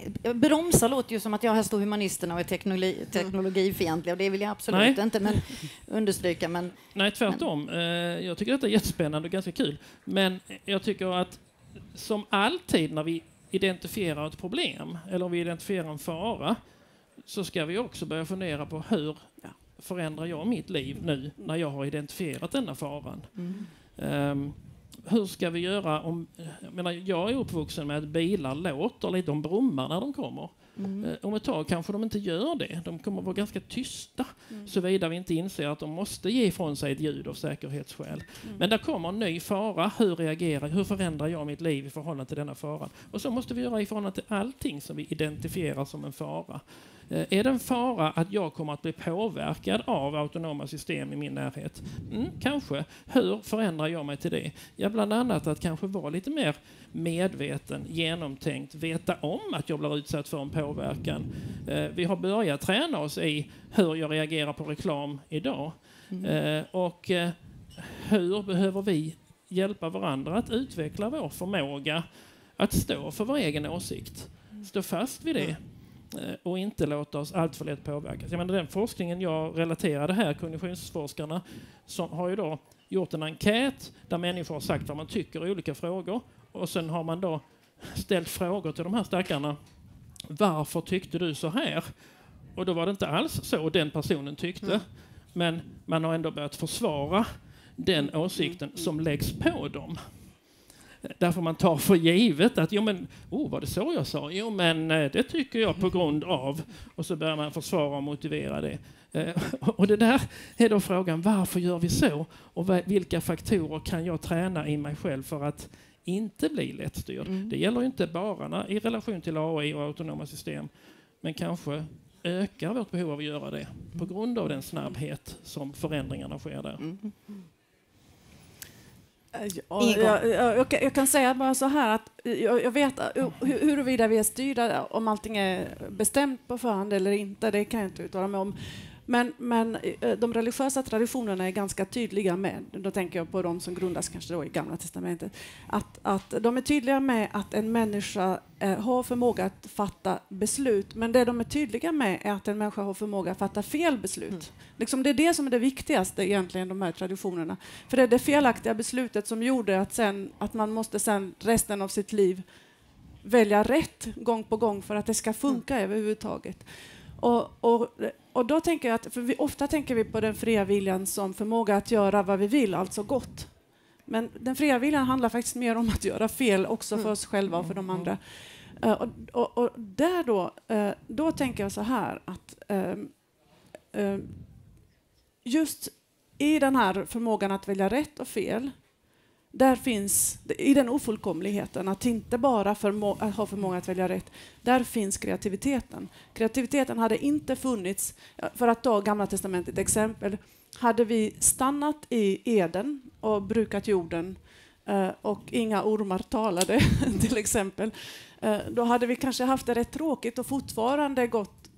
A: Bromsa låter ju som att jag här står humanisterna och är teknologi, teknologifientliga, och det vill jag absolut Nej. inte men understryka. Men,
C: Nej, tvärtom. Men. Jag tycker att det är jättespännande och ganska kul. Men jag tycker att som alltid när vi identifierar ett problem eller om vi identifierar en fara, så ska vi också börja fundera på hur förändrar jag mitt liv nu när jag har identifierat denna faran. Mm. Um, hur ska vi göra om... Jag menar, jag är uppvuxen med att bilar låter lite, de brummar när de kommer. Mm. Uh, om ett tag kanske de inte gör det. De kommer vara ganska tysta, mm. såvida vi inte inser att de måste ge ifrån sig ett ljud av säkerhetsskäl. Mm. Men där kommer en ny fara. Hur reagerar, hur förändrar jag mitt liv i förhållande till denna fara? Och så måste vi göra i förhållande till allting som vi identifierar som en fara. Är det en fara att jag kommer att bli påverkad av autonoma system i min närhet? Mm, kanske. Hur förändrar jag mig till det? Ja, bland annat att kanske vara lite mer medveten, genomtänkt, veta om att jag blir utsatt för en påverkan. Eh, vi har börjat träna oss i hur jag reagerar på reklam idag. Mm. Eh, och eh, hur behöver vi hjälpa varandra att utveckla vår förmåga att stå för vår egen åsikt? Stå fast vid det. Och inte låta oss allt för lätt påverkas. Jag menar, den forskningen jag relaterade här, kognitionsforskarna, som har ju då gjort en enkät där människor har sagt vad man tycker i olika frågor, och sen har man då ställt frågor till de här stackarna. Varför tyckte du så här? Och då var det inte alls så den personen tyckte, mm. men man har ändå börjat försvara den åsikten som läggs på dem. Därför man tar för givet att jo men, oh, var det så jag sa? Jo men det tycker jag på grund av. Och så börjar man försvara och motivera det. Eh, och det där är då frågan, varför gör vi så? Och vilka faktorer kan jag träna i mig själv för att inte bli lättstyrd? Mm. Det gäller ju inte bara när, i relation till A I och autonoma system, men kanske ökar vårt behov av att göra det på grund av den snabbhet som förändringarna sker där. Mm.
B: Ja, jag, jag, jag kan säga bara så här att jag, jag vet hur, huruvida vi är styrda, om allting är bestämt på förhand eller inte, det kan jag inte uttala mig om. Men, men eh, de religiösa traditionerna är ganska tydliga med, då tänker jag på de som grundas kanske då i Gamla testamentet, att, att de är tydliga med att en människa eh, har förmåga att fatta beslut, men det de är tydliga med är att en människa har förmåga att fatta fel beslut. Mm. Liksom det är det som är det viktigaste egentligen, de här traditionerna. För det är det felaktiga beslutet som gjorde att, sen, att man måste sen resten av sitt liv välja rätt gång på gång för att det ska funka mm. överhuvudtaget. Och, och, och då tänker jag att, för vi, ofta tänker vi på den fria viljan som förmåga att göra vad vi vill, alltså gott. Men den fria viljan handlar faktiskt mer om att göra fel också mm. för oss själva och för de andra. Uh, och, och, och där då, uh, då tänker jag så här att uh, uh, just i den här förmågan att välja rätt och fel, där finns, i den ofullkomligheten, att inte bara förmå, att ha förmåga att välja rätt, där finns kreativiteten. Kreativiteten hade inte funnits, för att ta Gamla testamentet exempel, hade vi stannat i Eden och brukat jorden eh, och inga ormar talade till exempel, eh, då hade vi kanske haft det rätt tråkigt och fortfarande gått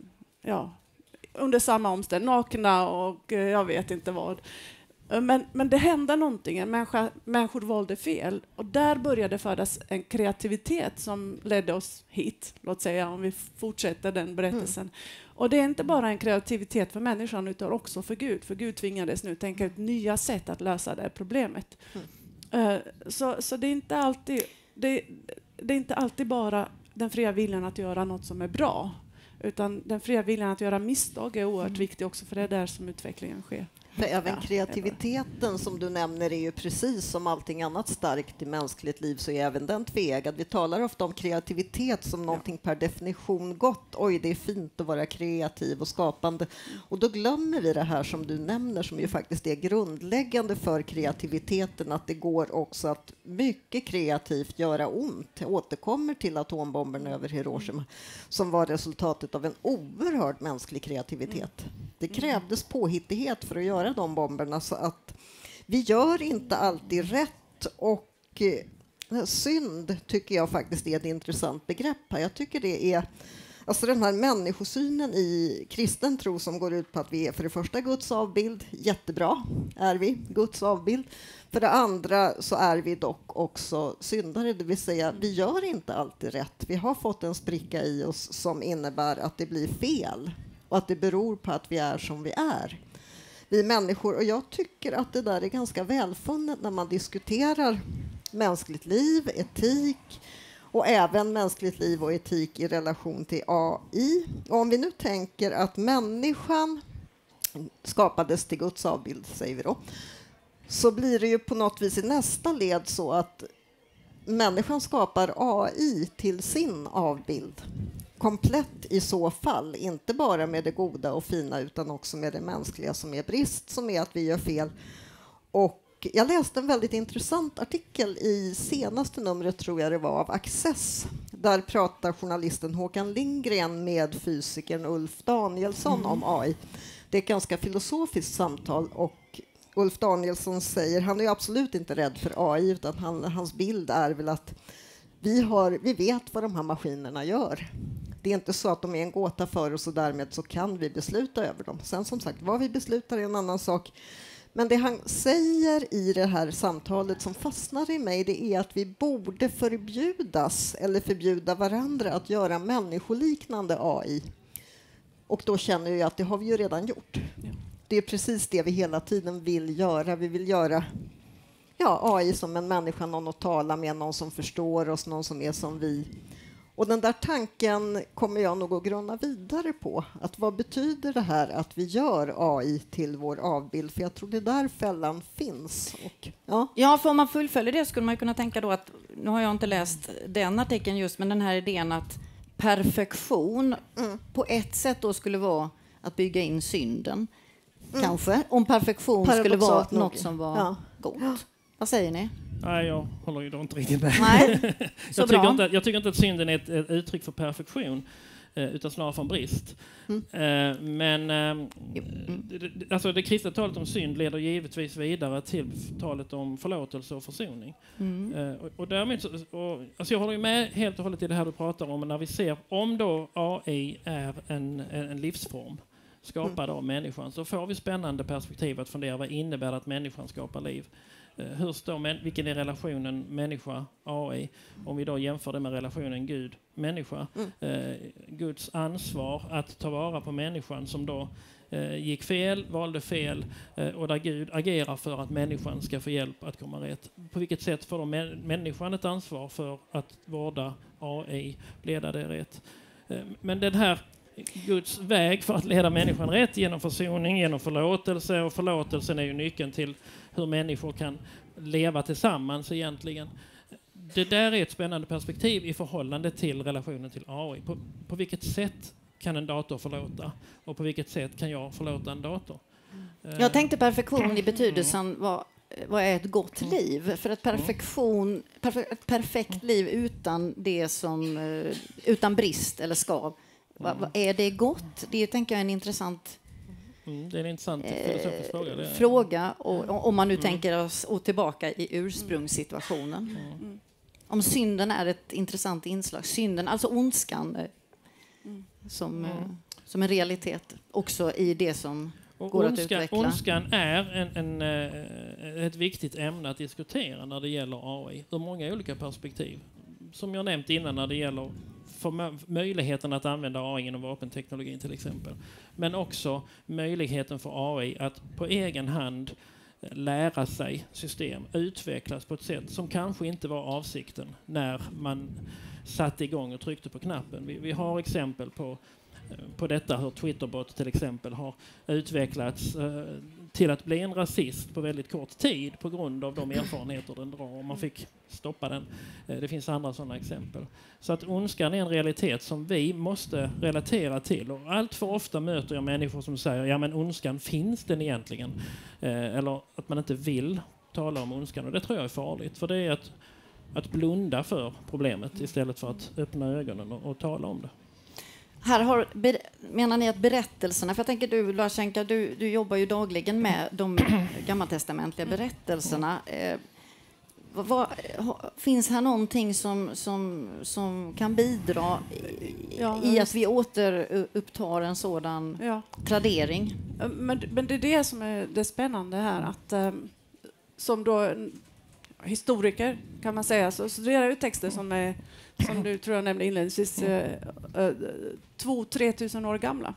B: ja, under samma omständigheter, nakna och eh, jag vet inte vad. Men, men det hände någonting, en människa, människor valde fel och där började födas en kreativitet som ledde oss hit, låt säga, om vi fortsätter den berättelsen. Mm. Och det är inte bara en kreativitet för människan utan också för Gud, för Gud tvingades nu tänka ut nya sätt att lösa det här problemet. Mm. Uh, så, så det är inte alltid det, det är inte alltid bara den fria viljan att göra något som är bra, utan den fria viljan att göra misstag är oerhört mm. viktig också, för det är där som utvecklingen sker.
D: För även kreativiteten som du nämner är ju precis som allting annat starkt i mänskligt liv, så är även den tveegad. Vi talar ofta om kreativitet som någonting per definition gott. Oj, det är fint att vara kreativ och skapande. Och då glömmer vi det här som du nämner, som ju faktiskt är grundläggande för kreativiteten, att det går också att mycket kreativt göra ont. Jag återkommer till atombomberna över Hiroshima som var resultatet av en oerhörd mänsklig kreativitet. Det krävdes påhittighet för att göra de bomberna, så att vi gör inte alltid rätt, och eh, synd tycker jag faktiskt är ett intressant begrepp här. Jag tycker det är alltså den här människosynen i kristen tro som går ut på att vi är för det första Guds avbild, jättebra är vi, Guds avbild. För det andra så är vi dock också syndare, det vill säga vi gör inte alltid rätt. Vi har fått en spricka i oss som innebär att det blir fel. Och att det beror på att vi är som vi är. Vi människor. Och jag tycker att det där är ganska välfunnet när man diskuterar mänskligt liv, etik och även mänskligt liv och etik i relation till A I. Och om vi nu tänker att människan skapades till Guds avbild, säger vi då, så blir det ju på något vis i nästa led så att människan skapar A I till sin avbild. Komplett i så fall, inte bara med det goda och fina utan också med det mänskliga som är brist, som är att vi gör fel. Och jag läste en väldigt intressant artikel i senaste numret, tror jag det var, av Access. Där pratar journalisten Håkan Lindgren med fysikern Ulf Danielsson mm. om A I. Det är ett ganska filosofiskt samtal, och Ulf Danielsson säger, han är absolut inte rädd för A I, utan han, hans bild är väl att vi, har, vi vet vad de här maskinerna gör. Det är inte så att de är en gåta för oss och därmed så kan vi besluta över dem. Sen som sagt, vad vi beslutar är en annan sak. Men det han säger i det här samtalet som fastnar i mig, det är att vi borde förbjudas eller förbjuda varandra att göra människoliknande A I. Och då känner jag att det har vi ju redan gjort. Ja. Det är precis det vi hela tiden vill göra. Vi vill göra ja, A I som en människa, någon att tala med, någon som förstår oss, någon som är som vi. Och den där tanken kommer jag nog att grunna vidare på. Att vad betyder det här att vi gör A I till vår avbild? För jag tror det är där fällan finns. Och, ja.
A: ja, för om man fullföljer det skulle man kunna tänka då att, nu har jag inte läst den artikeln just, men den här idén att perfektion mm. på ett sätt då skulle vara att bygga in synden. Mm. Kanske. Om perfektion skulle vara nog. Något som var ja. gott. Vad säger ni?
C: Nej, jag håller ju då inte riktigt med.
A: Nej, så
C: jag,
A: bra.
C: tycker inte, jag tycker inte att synden är ett, ett uttryck för perfektion, eh, utan snarare för en brist. Mm. Eh, men eh, mm. det, alltså det kristna talet om synd leder givetvis vidare till talet om förlåtelse och försoning. Mm. Eh, och, och därmed så, och, alltså jag håller ju med helt och hållet i det här du pratar om, när vi ser om då A I är en, en, en livsform, skapad av människan, så får vi spännande perspektiv att fundera vad innebär det att människan skapar liv. Eh, hur står män, vilken är relationen människa-A I? Om vi då jämför det med relationen Gud-människa.
D: Mm.
C: Eh, Guds ansvar att ta vara på människan som då eh, gick fel, valde fel eh, och där Gud agerar för att människan ska få hjälp att komma rätt. På vilket sätt får då mä- människan ett ansvar för att vårda A I, leda det rätt? Eh, men den här Guds väg för att leda människan rätt genom försoning, genom förlåtelse, och förlåtelsen är ju nyckeln till hur människor kan leva tillsammans egentligen. Det där är ett spännande perspektiv i förhållande till relationen till A I. På, på vilket sätt kan en dator förlåta? Och på vilket sätt kan jag förlåta en dator?
A: Jag tänkte perfektion i betydelsen vad, vad är ett gott liv? För att perfektion, perfe, ett perfekt liv utan det som eh, utan brist eller skav. Va, va, är det gott? Det tänker jag är en intressant
C: Mm, det är en intressant filosofisk fråga. Det är...
A: fråga. Och, och, om man nu
C: Mm.
A: tänker oss och tillbaka i ursprungssituationen.
C: Mm.
A: Om synden är ett intressant inslag. Synden, alltså ondskan eh, som, eh, som en realitet. Också i det som
C: Och
A: går att
C: ondskan,
A: utveckla.
C: ondskan är en, en, eh, ett viktigt ämne att diskutera när det gäller A I. Ur många olika perspektiv. Som jag nämnt innan när det gäller för möjligheten att använda A I inom vapenteknologin till exempel. Men också möjligheten för A I att på egen hand lära sig system, utvecklas på ett sätt som kanske inte var avsikten när man satte igång och tryckte på knappen. Vi, vi har exempel på, på detta, hur Twitterbot till exempel har utvecklats eh, till att bli en rasist på väldigt kort tid på grund av de erfarenheter den drar, och man fick stoppa den. Eh, det finns andra sådana exempel. Så att ondskan är en realitet som vi måste relatera till, och allt för ofta möter jag människor som säger ja men ondskan, finns den egentligen? Eh, eller att man inte vill tala om ondskan, och det tror jag är farligt, för det är att, att blunda för problemet istället för att öppna ögonen och, och tala om det.
A: Här har, menar ni att berättelserna, för jag tänker du Lars-Enka, du, du jobbar ju dagligen med de gammaltestamentliga berättelserna. Eh, vad, vad, ha, finns här någonting som, som, som kan bidra i,
B: Ja,
A: i att vi återupptar en sådan
B: Ja.
A: tradering?
B: Men, men det är det som är det spännande här, att um, som då en historiker kan man säga, så studerar jag texter som är, som du tror jag nämnde inledningsvis, uh, uh, två, tre tusen år gamla.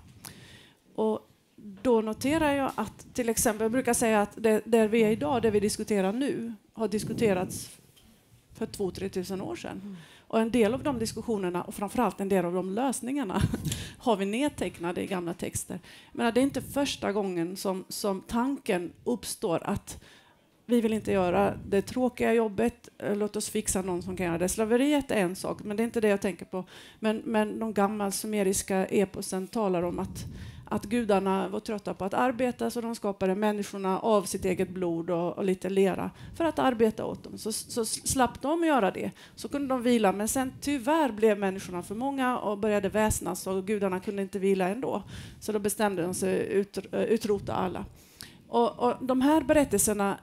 B: Och då noterar jag att till exempel, jag brukar säga att det, där vi är idag, det vi diskuterar nu, har diskuterats för två, tre tusen år sedan. Mm. Och en del av de diskussionerna, och framförallt en del av de lösningarna, har vi nedtecknade i gamla texter. Men det är inte första gången som, som tanken uppstår att vi vill inte göra det tråkiga jobbet, låt oss fixa någon som kan göra det. Slaveriet är en sak, men det är inte det jag tänker på. Men, men de gamla sumeriska eposen talar om att, att gudarna var trötta på att arbeta, så de skapade människorna av sitt eget blod och, och lite lera för att arbeta åt dem. Så, så slapp de göra det. Så kunde de vila, men sen tyvärr blev människorna för många och började väsnas, och gudarna kunde inte vila ändå. Så då bestämde de sig ut, utrota alla. Och, och de här berättelserna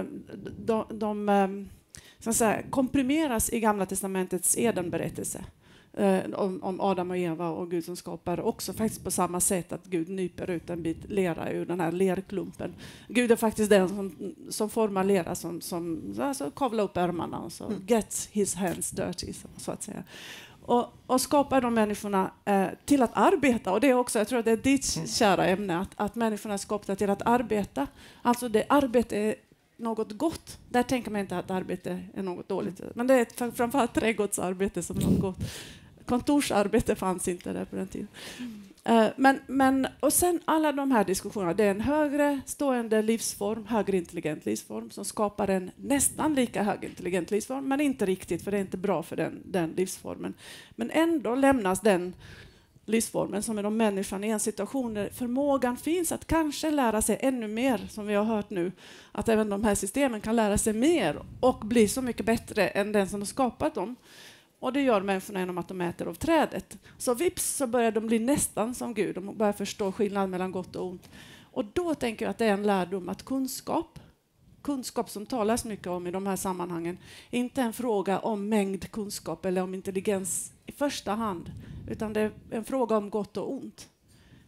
B: de, de så att säga, komprimeras i Gamla testamentets Eden-berättelse om, om Adam och Eva och Gud som skapar, också faktiskt på samma sätt att Gud nyper ut en bit lera ur den här lerklumpen. Gud är faktiskt den som, som formar lera, som, som alltså, kavlar upp ärmarna och så mm. gets his hands dirty, så, så att säga. Och, och skapar de människorna eh, till att arbeta. Och det är också, jag tror att det är ditt kära ämne, att, att människorna är skapade till att arbeta. Alltså det arbete är något gott. Där tänker man inte att arbete är något dåligt. Men det är framförallt trädgårdsarbete som är något gott. Kontorsarbete fanns inte där på den tiden. Uh, men, men, och sen alla de här diskussionerna, det är en högre stående livsform, högerintelligent livsform, som skapar en nästan lika högintelligent livsform, men inte riktigt, för det är inte bra för den, den livsformen. Men ändå lämnas den livsformen, som är de människan, i en situation där förmågan finns att kanske lära sig ännu mer, som vi har hört nu, att även de här systemen kan lära sig mer och bli så mycket bättre än den som har skapat dem. Och det gör människorna genom att de äter av trädet. Så vips så börjar de bli nästan som Gud. De börjar förstå skillnaden mellan gott och ont. Och då tänker jag att det är en lärdom att kunskap, kunskap som talas mycket om i de här sammanhangen, inte en fråga om mängd kunskap eller om intelligens i första hand, utan det är en fråga om gott och ont.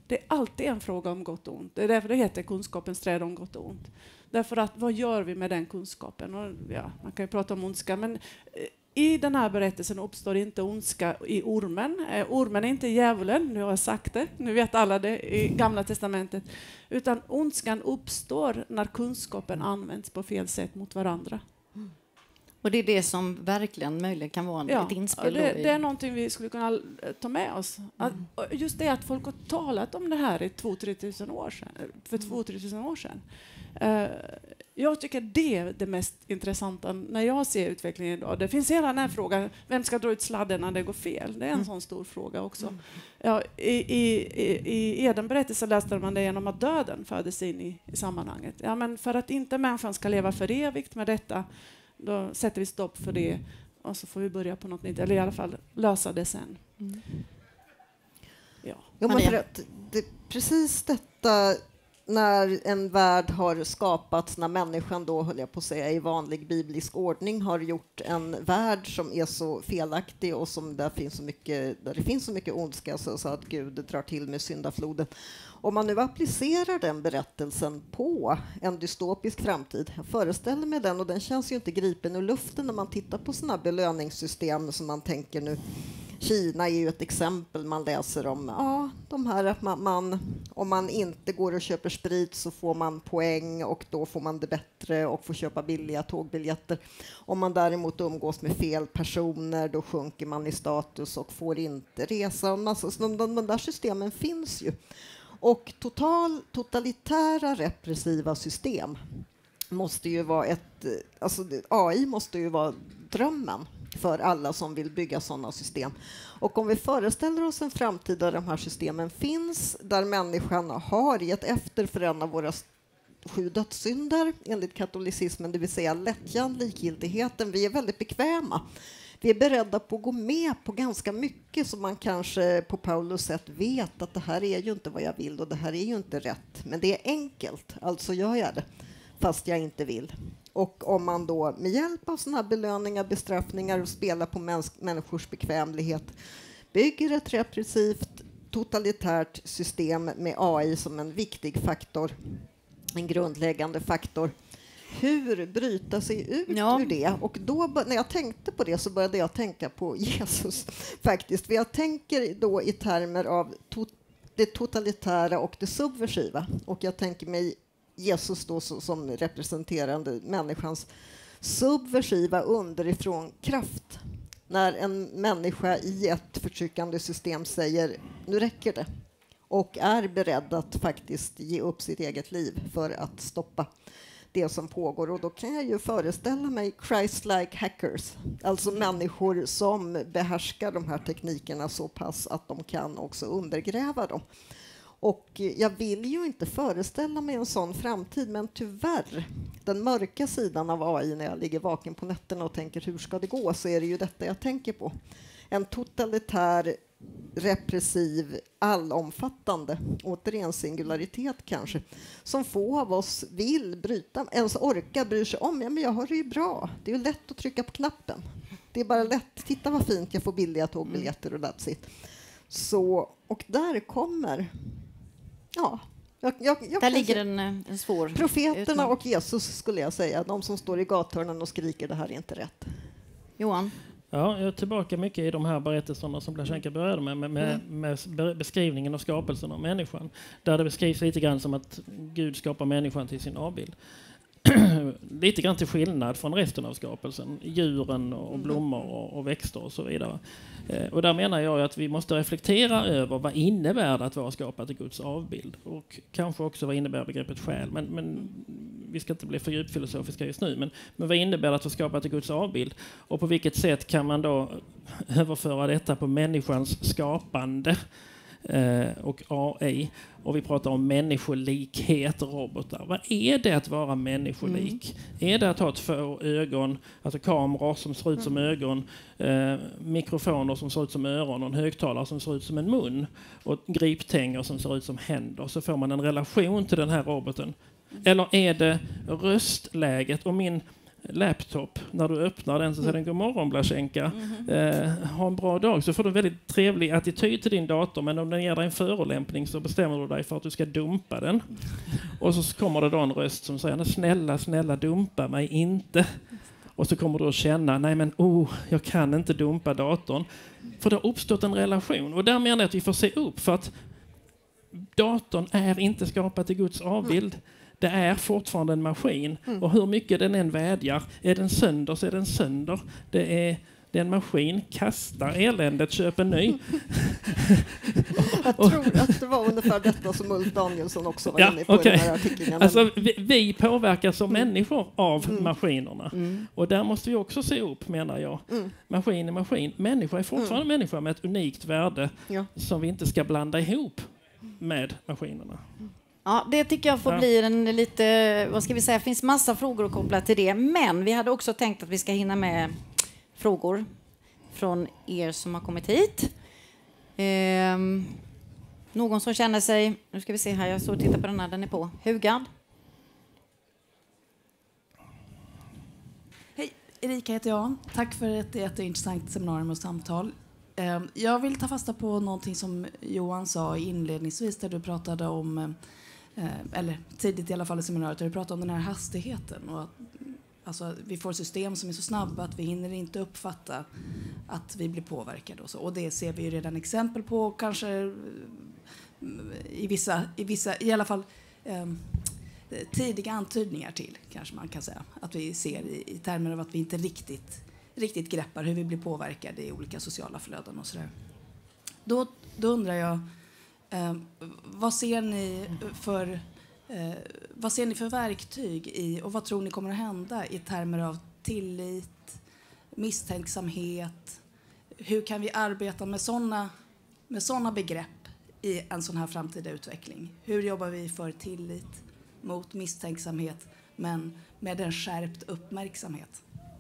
B: Det är alltid en fråga om gott och ont. Det är därför det heter kunskapens träd om gott och ont. Därför att vad gör vi med den kunskapen? Och, ja, man kan ju prata om ondska, men i den här berättelsen uppstår inte ondska i ormen. Eh, ormen är inte djävulen, nu har jag sagt det, nu vet alla det i Gamla testamentet. Utan ondskan uppstår när kunskapen används på fel sätt mot varandra.
A: Mm. Och det är det som verkligen möjligen kan vara
B: Ja,
A: ett inspel.
B: det,
A: i...
B: det är någonting vi skulle kunna ta med oss. Att, just det att folk har talat om det här i två till tre tusen år sedan, för två till tre tusen år sedan. Uh, jag tycker det är det mest intressanta när jag ser utvecklingen idag. Det finns hela den här frågan, vem ska dra ut sladden när det går fel? Det är en mm. sån stor fråga också. Mm. Ja, i, i, i Eden berättelse läste man det genom att döden föddes in i, i sammanhanget. Ja, men för att inte människan ska leva för evigt med detta, då sätter vi stopp för det och så får vi börja på något nytt, eller i alla fall lösa det sen. Mm.
D: Ja. Jo, men för att det, precis detta när en värld har skapats, när människan då, höll jag på att säga, i vanlig biblisk ordning har gjort en värld som är så felaktig och som där, finns så mycket, där det finns så mycket ondska så, så att Gud drar till med syndafloden. Om man nu applicerar den berättelsen på en dystopisk framtid, jag föreställer mig den, och den känns ju inte gripen ur luften när man tittar på sådana belöningssystem som man tänker nu. Kina är ju ett exempel man läser om. Ja, de här att man, man, om man inte går och köper sprit så får man poäng och då får man det bättre och får köpa billiga tågbiljetter. Om man däremot umgås med fel personer då sjunker man i status och får inte resa. Alltså, de, de, de där systemen finns ju. Och total, totalitära repressiva system måste ju vara ett... Alltså A I måste ju vara drömmen för alla som vill bygga sådana system. Och om vi föreställer oss en framtid där de här systemen finns, där människan har gett efter för en av våra sju dödssynder enligt katolicismen, det vill säga lättjan, likgiltigheten. Vi är väldigt bekväma. Vi är beredda på att gå med på ganska mycket som man kanske på Paulus sätt vet att det här är ju inte vad jag vill och det här är ju inte rätt. Men det är enkelt, alltså gör jag det fast jag inte vill. Och om man då med hjälp av sådana här belöningar, bestraffningar och spelar på mäns- människors bekvämlighet bygger ett repressivt totalitärt system med A I som en viktig faktor, en grundläggande faktor. Hur bryta sig ut ja. ur det? Och då när jag tänkte på det så började jag tänka på Jesus faktiskt. För jag tänker då i termer av to- det totalitära och det subversiva. Och jag tänker mig Jesus då som representerande människans subversiva underifrån kraft. När en människa i ett förtryckande system säger nu räcker det och är beredd att faktiskt ge upp sitt eget liv för att stoppa det som pågår. Och då kan jag ju föreställa mig Christ-like hackers, alltså människor som behärskar de här teknikerna så pass att de kan också undergräva dem. Och jag vill ju inte föreställa mig en sån framtid, men tyvärr, den mörka sidan av A I när jag ligger vaken på nätterna och tänker hur ska det gå, så är det ju detta jag tänker på. En totalitär, repressiv, allomfattande, återigen singularitet kanske, som få av oss vill bryta, ens orkar, bryr sig om. Ja, men jag har det ju bra. Det är ju lätt att trycka på knappen. Det är bara lätt. Titta vad fint, jag får billiga tågbiljetter och that's it. Så, och där kommer... Ja, jag, jag, jag
A: där ligger en, en svår...
D: Profeterna
A: utmaning.
D: Och Jesus skulle jag säga. De som står i gathörnen och skriker det här är inte rätt.
A: Johan?
C: Ja, jag är tillbaka mycket i de här berättelserna som Blasjanka började med, med, med, med beskrivningen av skapelsen av människan. Där det beskrivs lite grann som att Gud skapar människan till sin avbild. Lite grann till skillnad från resten av skapelsen. Djuren och blommor och, och växter och så vidare. Eh, och där menar jag att vi måste reflektera över vad innebär det att vara skapad till Guds avbild. Och kanske också vad innebär begreppet själ. Men, men vi ska inte bli för djupfilosofiska just nu. Men, men vad innebär det att vara skapad till Guds avbild? Och på vilket sätt kan man då överföra detta på människans skapande? Eh, och A I, och vi pratar om människolikhet, robotar. Vad är det att vara människolik? Mm. Är det att ha två ögon, alltså kameror som ser ut som ögon, eh, mikrofoner som ser ut som öron och en högtalare som ser ut som en mun och griptänger som ser ut som händer, så får man en relation till den här roboten? Mm. Eller är det röstläget och min laptop. När du öppnar den så säger den god morgon Blasjenka. Eh, ha en bra dag. Så får du en väldigt trevlig attityd till din dator. Men om den ger dig en förolämpning så bestämmer du dig för att du ska dumpa den. Och så kommer det då en röst som säger snälla, snälla dumpa mig inte. Och så kommer du att känna, nej men oh, jag kan inte dumpa datorn. För det har uppstått en relation. Och där menar jag att vi får se upp. För att datorn är inte skapad till Guds avbild. Det är fortfarande en maskin. Mm. Och hur mycket den än vädjar, är den sönder så är den sönder. Det är, det är en maskin, kasta eländet, köp en ny.
D: Jag tror att det var ungefär detta som Ulf Danielsson också var
C: ja,
D: inne på
C: okay.
D: i den här artikeln.
C: Alltså, vi, vi påverkas som mm. människor av
D: mm.
C: maskinerna. Mm. Och där måste vi också se upp, menar jag. Mm. Maskin är maskin. Människa är fortfarande mm. människa med ett unikt värde ja. som vi inte ska blanda ihop med maskinerna.
A: Ja, det tycker jag får ja. bli en lite, vad ska vi säga, det finns massa frågor att koppla till det. Men vi hade också tänkt att vi ska hinna med frågor från er som har kommit hit. Ehm, någon som känner sig, nu ska vi se här, jag står och tittar på den här, den är på. Hugad.
E: Hej, Erika heter jag. Tack för ett jätteintressant seminarium och samtal. Ehm, jag vill ta fasta på någonting som Johan sa inledningsvis där du pratade om, eller tidigt i alla fall i seminariet, där du pratade om den här hastigheten och att alltså, vi får system som är så snabba att vi hinner inte uppfatta att vi blir påverkade. Och, så. Och det ser vi ju redan exempel på, kanske i vissa, i, vissa, i alla fall eh, tidiga antydningar till, kanske man kan säga. Att vi ser i, i termer av att vi inte riktigt, riktigt greppar hur vi blir påverkade i olika sociala flöden och sådär. Då, då undrar jag, eh, vad ser ni för... Eh, vad ser ni för verktyg i och vad tror ni kommer att hända i termer av tillit, misstänksamhet? Hur kan vi arbeta med såna, med såna begrepp i en sån här framtida utveckling? Hur jobbar vi för tillit mot misstänksamhet men med en skärpt uppmärksamhet?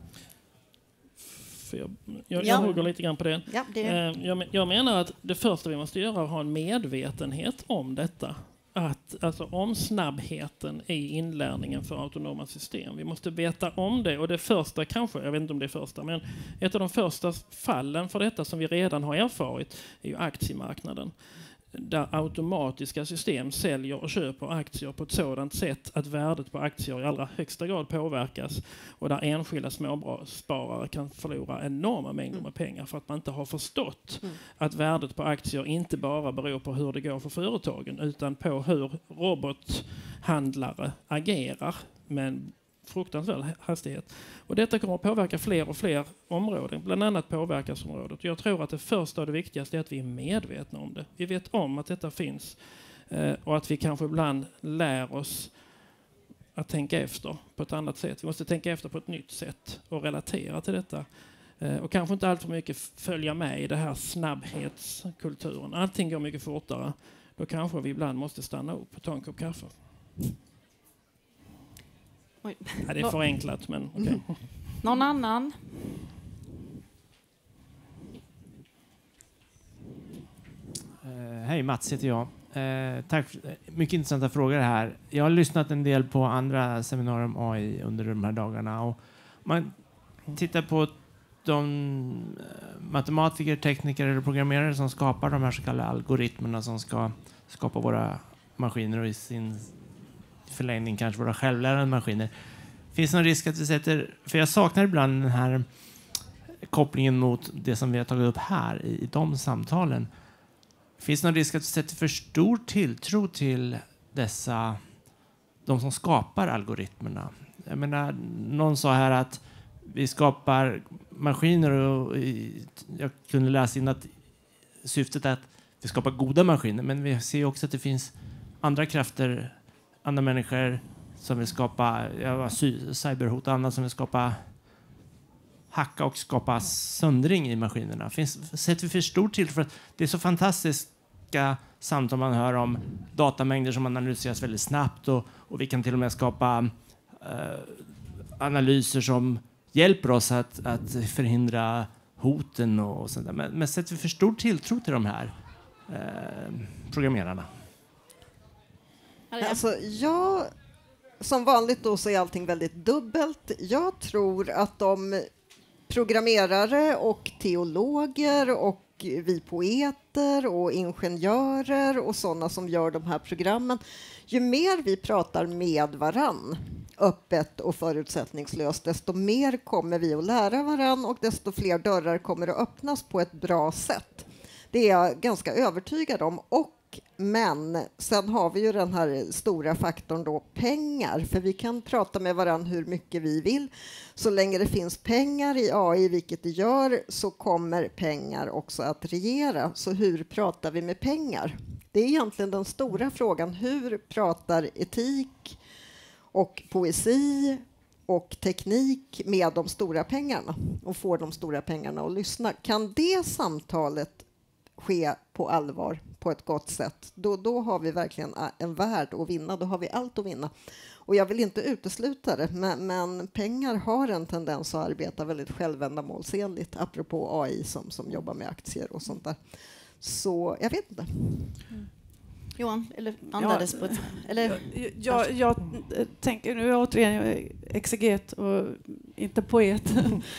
C: För jag, jag, jag hugger lite grann på det.
A: Ja, det.
C: Jag, jag menar att det första vi måste göra är att ha en medvetenhet om detta. Att, alltså om snabbheten i inlärningen för autonoma system. Vi måste veta om det. Och det första kanske, jag vet inte om det är första, men ett av de första fallen för detta som vi redan har erfarit är ju aktiemarknaden. Där automatiska system säljer och köper aktier på ett sådant sätt att värdet på aktier i allra högsta grad påverkas och där enskilda småsparare kan förlora enorma mängder med pengar för att man inte har förstått mm. att värdet på aktier inte bara beror på hur det går för företagen utan på hur robothandlare agerar med en fruktansvärd hastighet. Och detta kommer att påverka fler och fler områden, bland annat påverkansområdet. Jag tror att det första och det viktigaste är att vi är medvetna om det. Vi vet om att detta finns eh, och att vi kanske ibland lär oss att tänka efter på ett annat sätt. Vi måste tänka efter på ett nytt sätt och relatera till detta. Eh, och kanske inte allt för mycket följa med i det här snabbhetskulturen. Allting går mycket fortare. Då kanske vi ibland måste stanna upp och ta en kopp kaffe. Ja, det är förenklat, men okej. Okay.
A: Någon annan?
F: Uh, Hej, Mats heter jag. Uh, tack. Mycket intressanta frågor här. Jag har lyssnat en del på andra seminarier om A I under de här dagarna. Och man tittar på de matematiker, tekniker eller programmerare som skapar de här så kallade algoritmerna som ska skapa våra maskiner och i sin förlängning kanske våra självlärande maskiner. Finns det någon risk att vi sätter... För jag saknar ibland den här kopplingen mot det som vi har tagit upp här i, i de samtalen. Finns det någon risk att vi sätter för stor tilltro till dessa... De som skapar algoritmerna? Jag menar, någon sa här att vi skapar maskiner och jag kunde läsa in att syftet är att vi skapar goda maskiner, men vi ser också att det finns andra krafter, andra människor som vill skapa ja, cyberhot och annat som vill skapa hacka och skapa söndring i maskinerna. Finns, sätter vi för stort till för att det är så fantastiska samtal man hör om datamängder som analyseras väldigt snabbt och, och vi kan till och med skapa eh, analyser som hjälper oss att, att förhindra hoten och sånt där. Men, men sätter vi för stor tilltro till de här eh, programmerarna?
D: Alltså, jag som vanligt då så är allting väldigt dubbelt. Jag tror att de programmerare och teologer och vi poeter och ingenjörer och sådana som gör de här programmen, ju mer vi pratar med varann öppet och förutsättningslöst, desto mer kommer vi att lära varann och desto fler dörrar kommer att öppnas på ett bra sätt. Det är jag ganska övertygad om. Och men sen har vi ju den här stora faktorn då, pengar. För vi kan prata med varann hur mycket vi vill. Så länge det finns pengar i A I, vilket det gör, så kommer pengar också att regera. Så hur pratar vi med pengar? Det är egentligen den stora frågan. Hur pratar etik och poesi och teknik med de stora pengarna och får de stora pengarna att lyssna? Kan det samtalet ske på allvar, på ett gott sätt, då, då har vi verkligen en värld att vinna. Då har vi allt att vinna. Och jag vill inte utesluta det, men, men pengar har en tendens att arbeta väldigt självändamålsenligt, apropå A I som, som jobbar med aktier och sånt där. Så jag vet inte.
A: Mm. Johan, eller andades
B: ja,
A: på ett... Eller?
B: Jag, jag, jag tänker, nu är jag återigen exeget och inte poet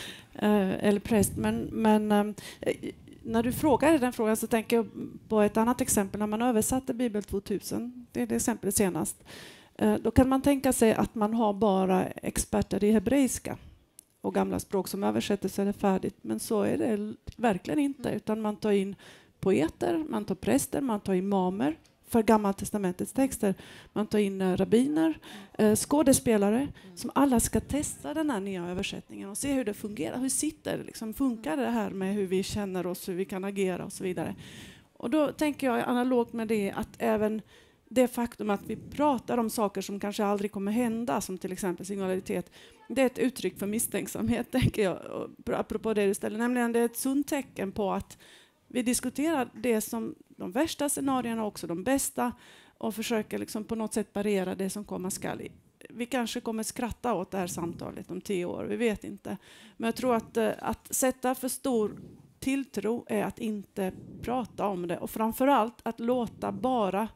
B: eller präst, men, men när du frågar den frågan så tänker jag på ett annat exempel. När man översatte Bibel tvåtusen, det är det exemplet senast, då kan man tänka sig att man har bara experter i hebreiska och gamla språk som översätter så är det färdigt. Men så är det verkligen inte, utan man tar in poeter, man tar präster, man tar imamer för Gamla testamentets texter. Man tar in rabbiner, eh, skådespelare mm. som alla ska testa den här nya översättningen och se hur det fungerar. Hur sitter det? Liksom, funkar det här med hur vi känner oss, hur vi kan agera och så vidare. Och då tänker jag analogt med det att även det faktum att vi pratar om saker som kanske aldrig kommer hända, som till exempel singularitet, det är ett uttryck för misstänksamhet, tänker jag, apropå det du ställer. Nämligen det är ett sunt tecken på att vi diskuterar det som de värsta scenarierna, också de bästa, och försöker liksom på något sätt parera det som komma skall. Vi kanske kommer skratta åt det här samtalet om tio år, vi vet inte. Men jag tror att, att sätta för stor tilltro är att inte prata om det. Och framförallt att låta bara,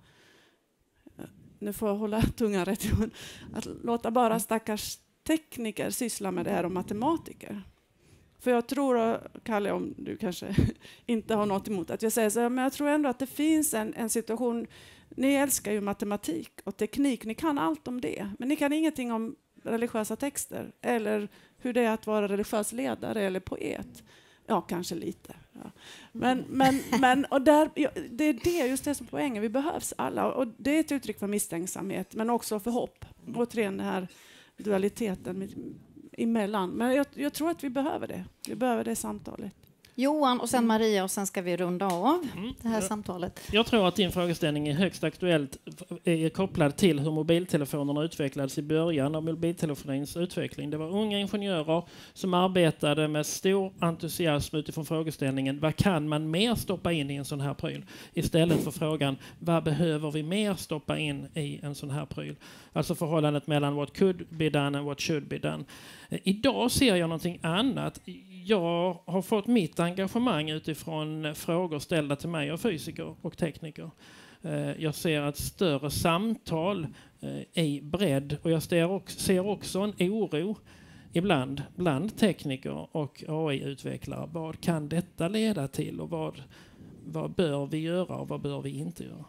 B: nu får jag hålla tungan rätt, att låta bara stackars tekniker syssla med det här, och matematiker. För jag tror, Kalle, om du kanske inte har något emot att jag säger så, men jag tror ändå att det finns en, en situation. Ni älskar ju matematik och teknik, ni kan allt om det, men ni kan ingenting om religiösa texter eller hur det är att vara religiös ledare eller poet. Ja, kanske lite. Ja. Men, men, men och där, det är det, just det som är poängen. Vi behövs alla, och det är ett uttryck för misstänksamhet, men också för hopp. Återigen den här dualiteten emellan. Men jag, jag tror att vi behöver det. Vi behöver det samtalet.
A: Johan och sen Maria, och sen ska vi runda av
C: mm.
A: det här
C: jag,
A: samtalet.
C: Jag tror att din frågeställning är högst aktuellt är kopplad till hur mobiltelefonerna utvecklades i början av mobiltelefonins utveckling. Det var unga ingenjörer som arbetade med stor entusiasm utifrån frågeställningen: vad kan man mer stoppa in i en sån här pryl? Istället för frågan: vad behöver vi mer stoppa in i en sån här pryl? Alltså förhållandet mellan what could be done and what should be done. Idag ser jag någonting annat. Jag har fått mitt engagemang utifrån frågor ställda till mig av fysiker och tekniker. Jag ser ett större samtal i bredd, och jag ser också en oro ibland bland tekniker och A I-utvecklare. Vad kan detta leda till, och vad, vad bör vi göra och vad bör vi inte göra?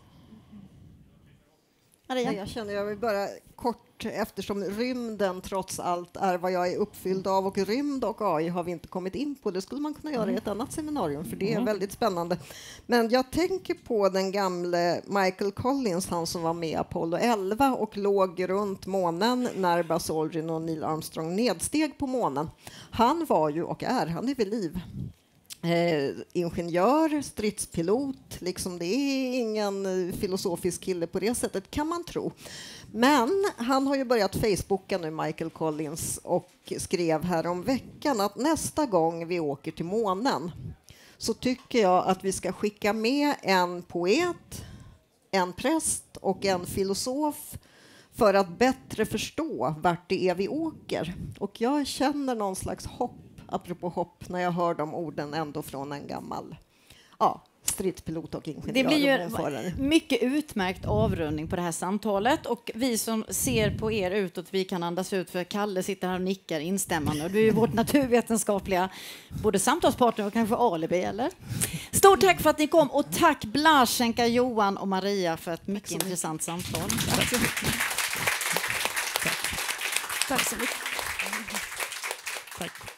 D: Maria? Jag känner, jag vill bara kort, eftersom rymden trots allt är vad jag är uppfylld av, och rymd och A I har vi inte kommit in på. Det skulle man kunna göra i ett annat seminarium, för det är väldigt spännande. Men jag tänker på den gamle Michael Collins, han som var med i Apollo elva och låg runt månen när Buzz Aldrin och Neil Armstrong nedsteg på månen. Han var ju, och är, han är vid liv. Eh, ingenjör, stridspilot, liksom, det är ingen filosofisk kille på det sättet, kan man tro. Men han har ju börjat Facebooka nu, Michael Collins, och skrev här om veckan att nästa gång vi åker till månen så tycker jag att vi ska skicka med en poet, en präst och en filosof för att bättre förstå vart det är vi åker. Och jag känner någon slags hopp, apropå hopp, när jag hör de orden ändå från en gammal ja, stridspilot och ingenjör.
A: Det blir
D: och målförare.
A: ju mycket utmärkt avrundning på det här samtalet och vi som ser på er utåt, vi kan andas ut för Kalle sitter här och nickar instämmande och du är ju vårt naturvetenskapliga både samtalspartner och kanske alibi, eller? Stort tack för att ni kom och tack Blasjenka, Johan och Maria för ett mycket intressant samtal.
B: Tack så mycket. Tack så mycket.
C: Tack.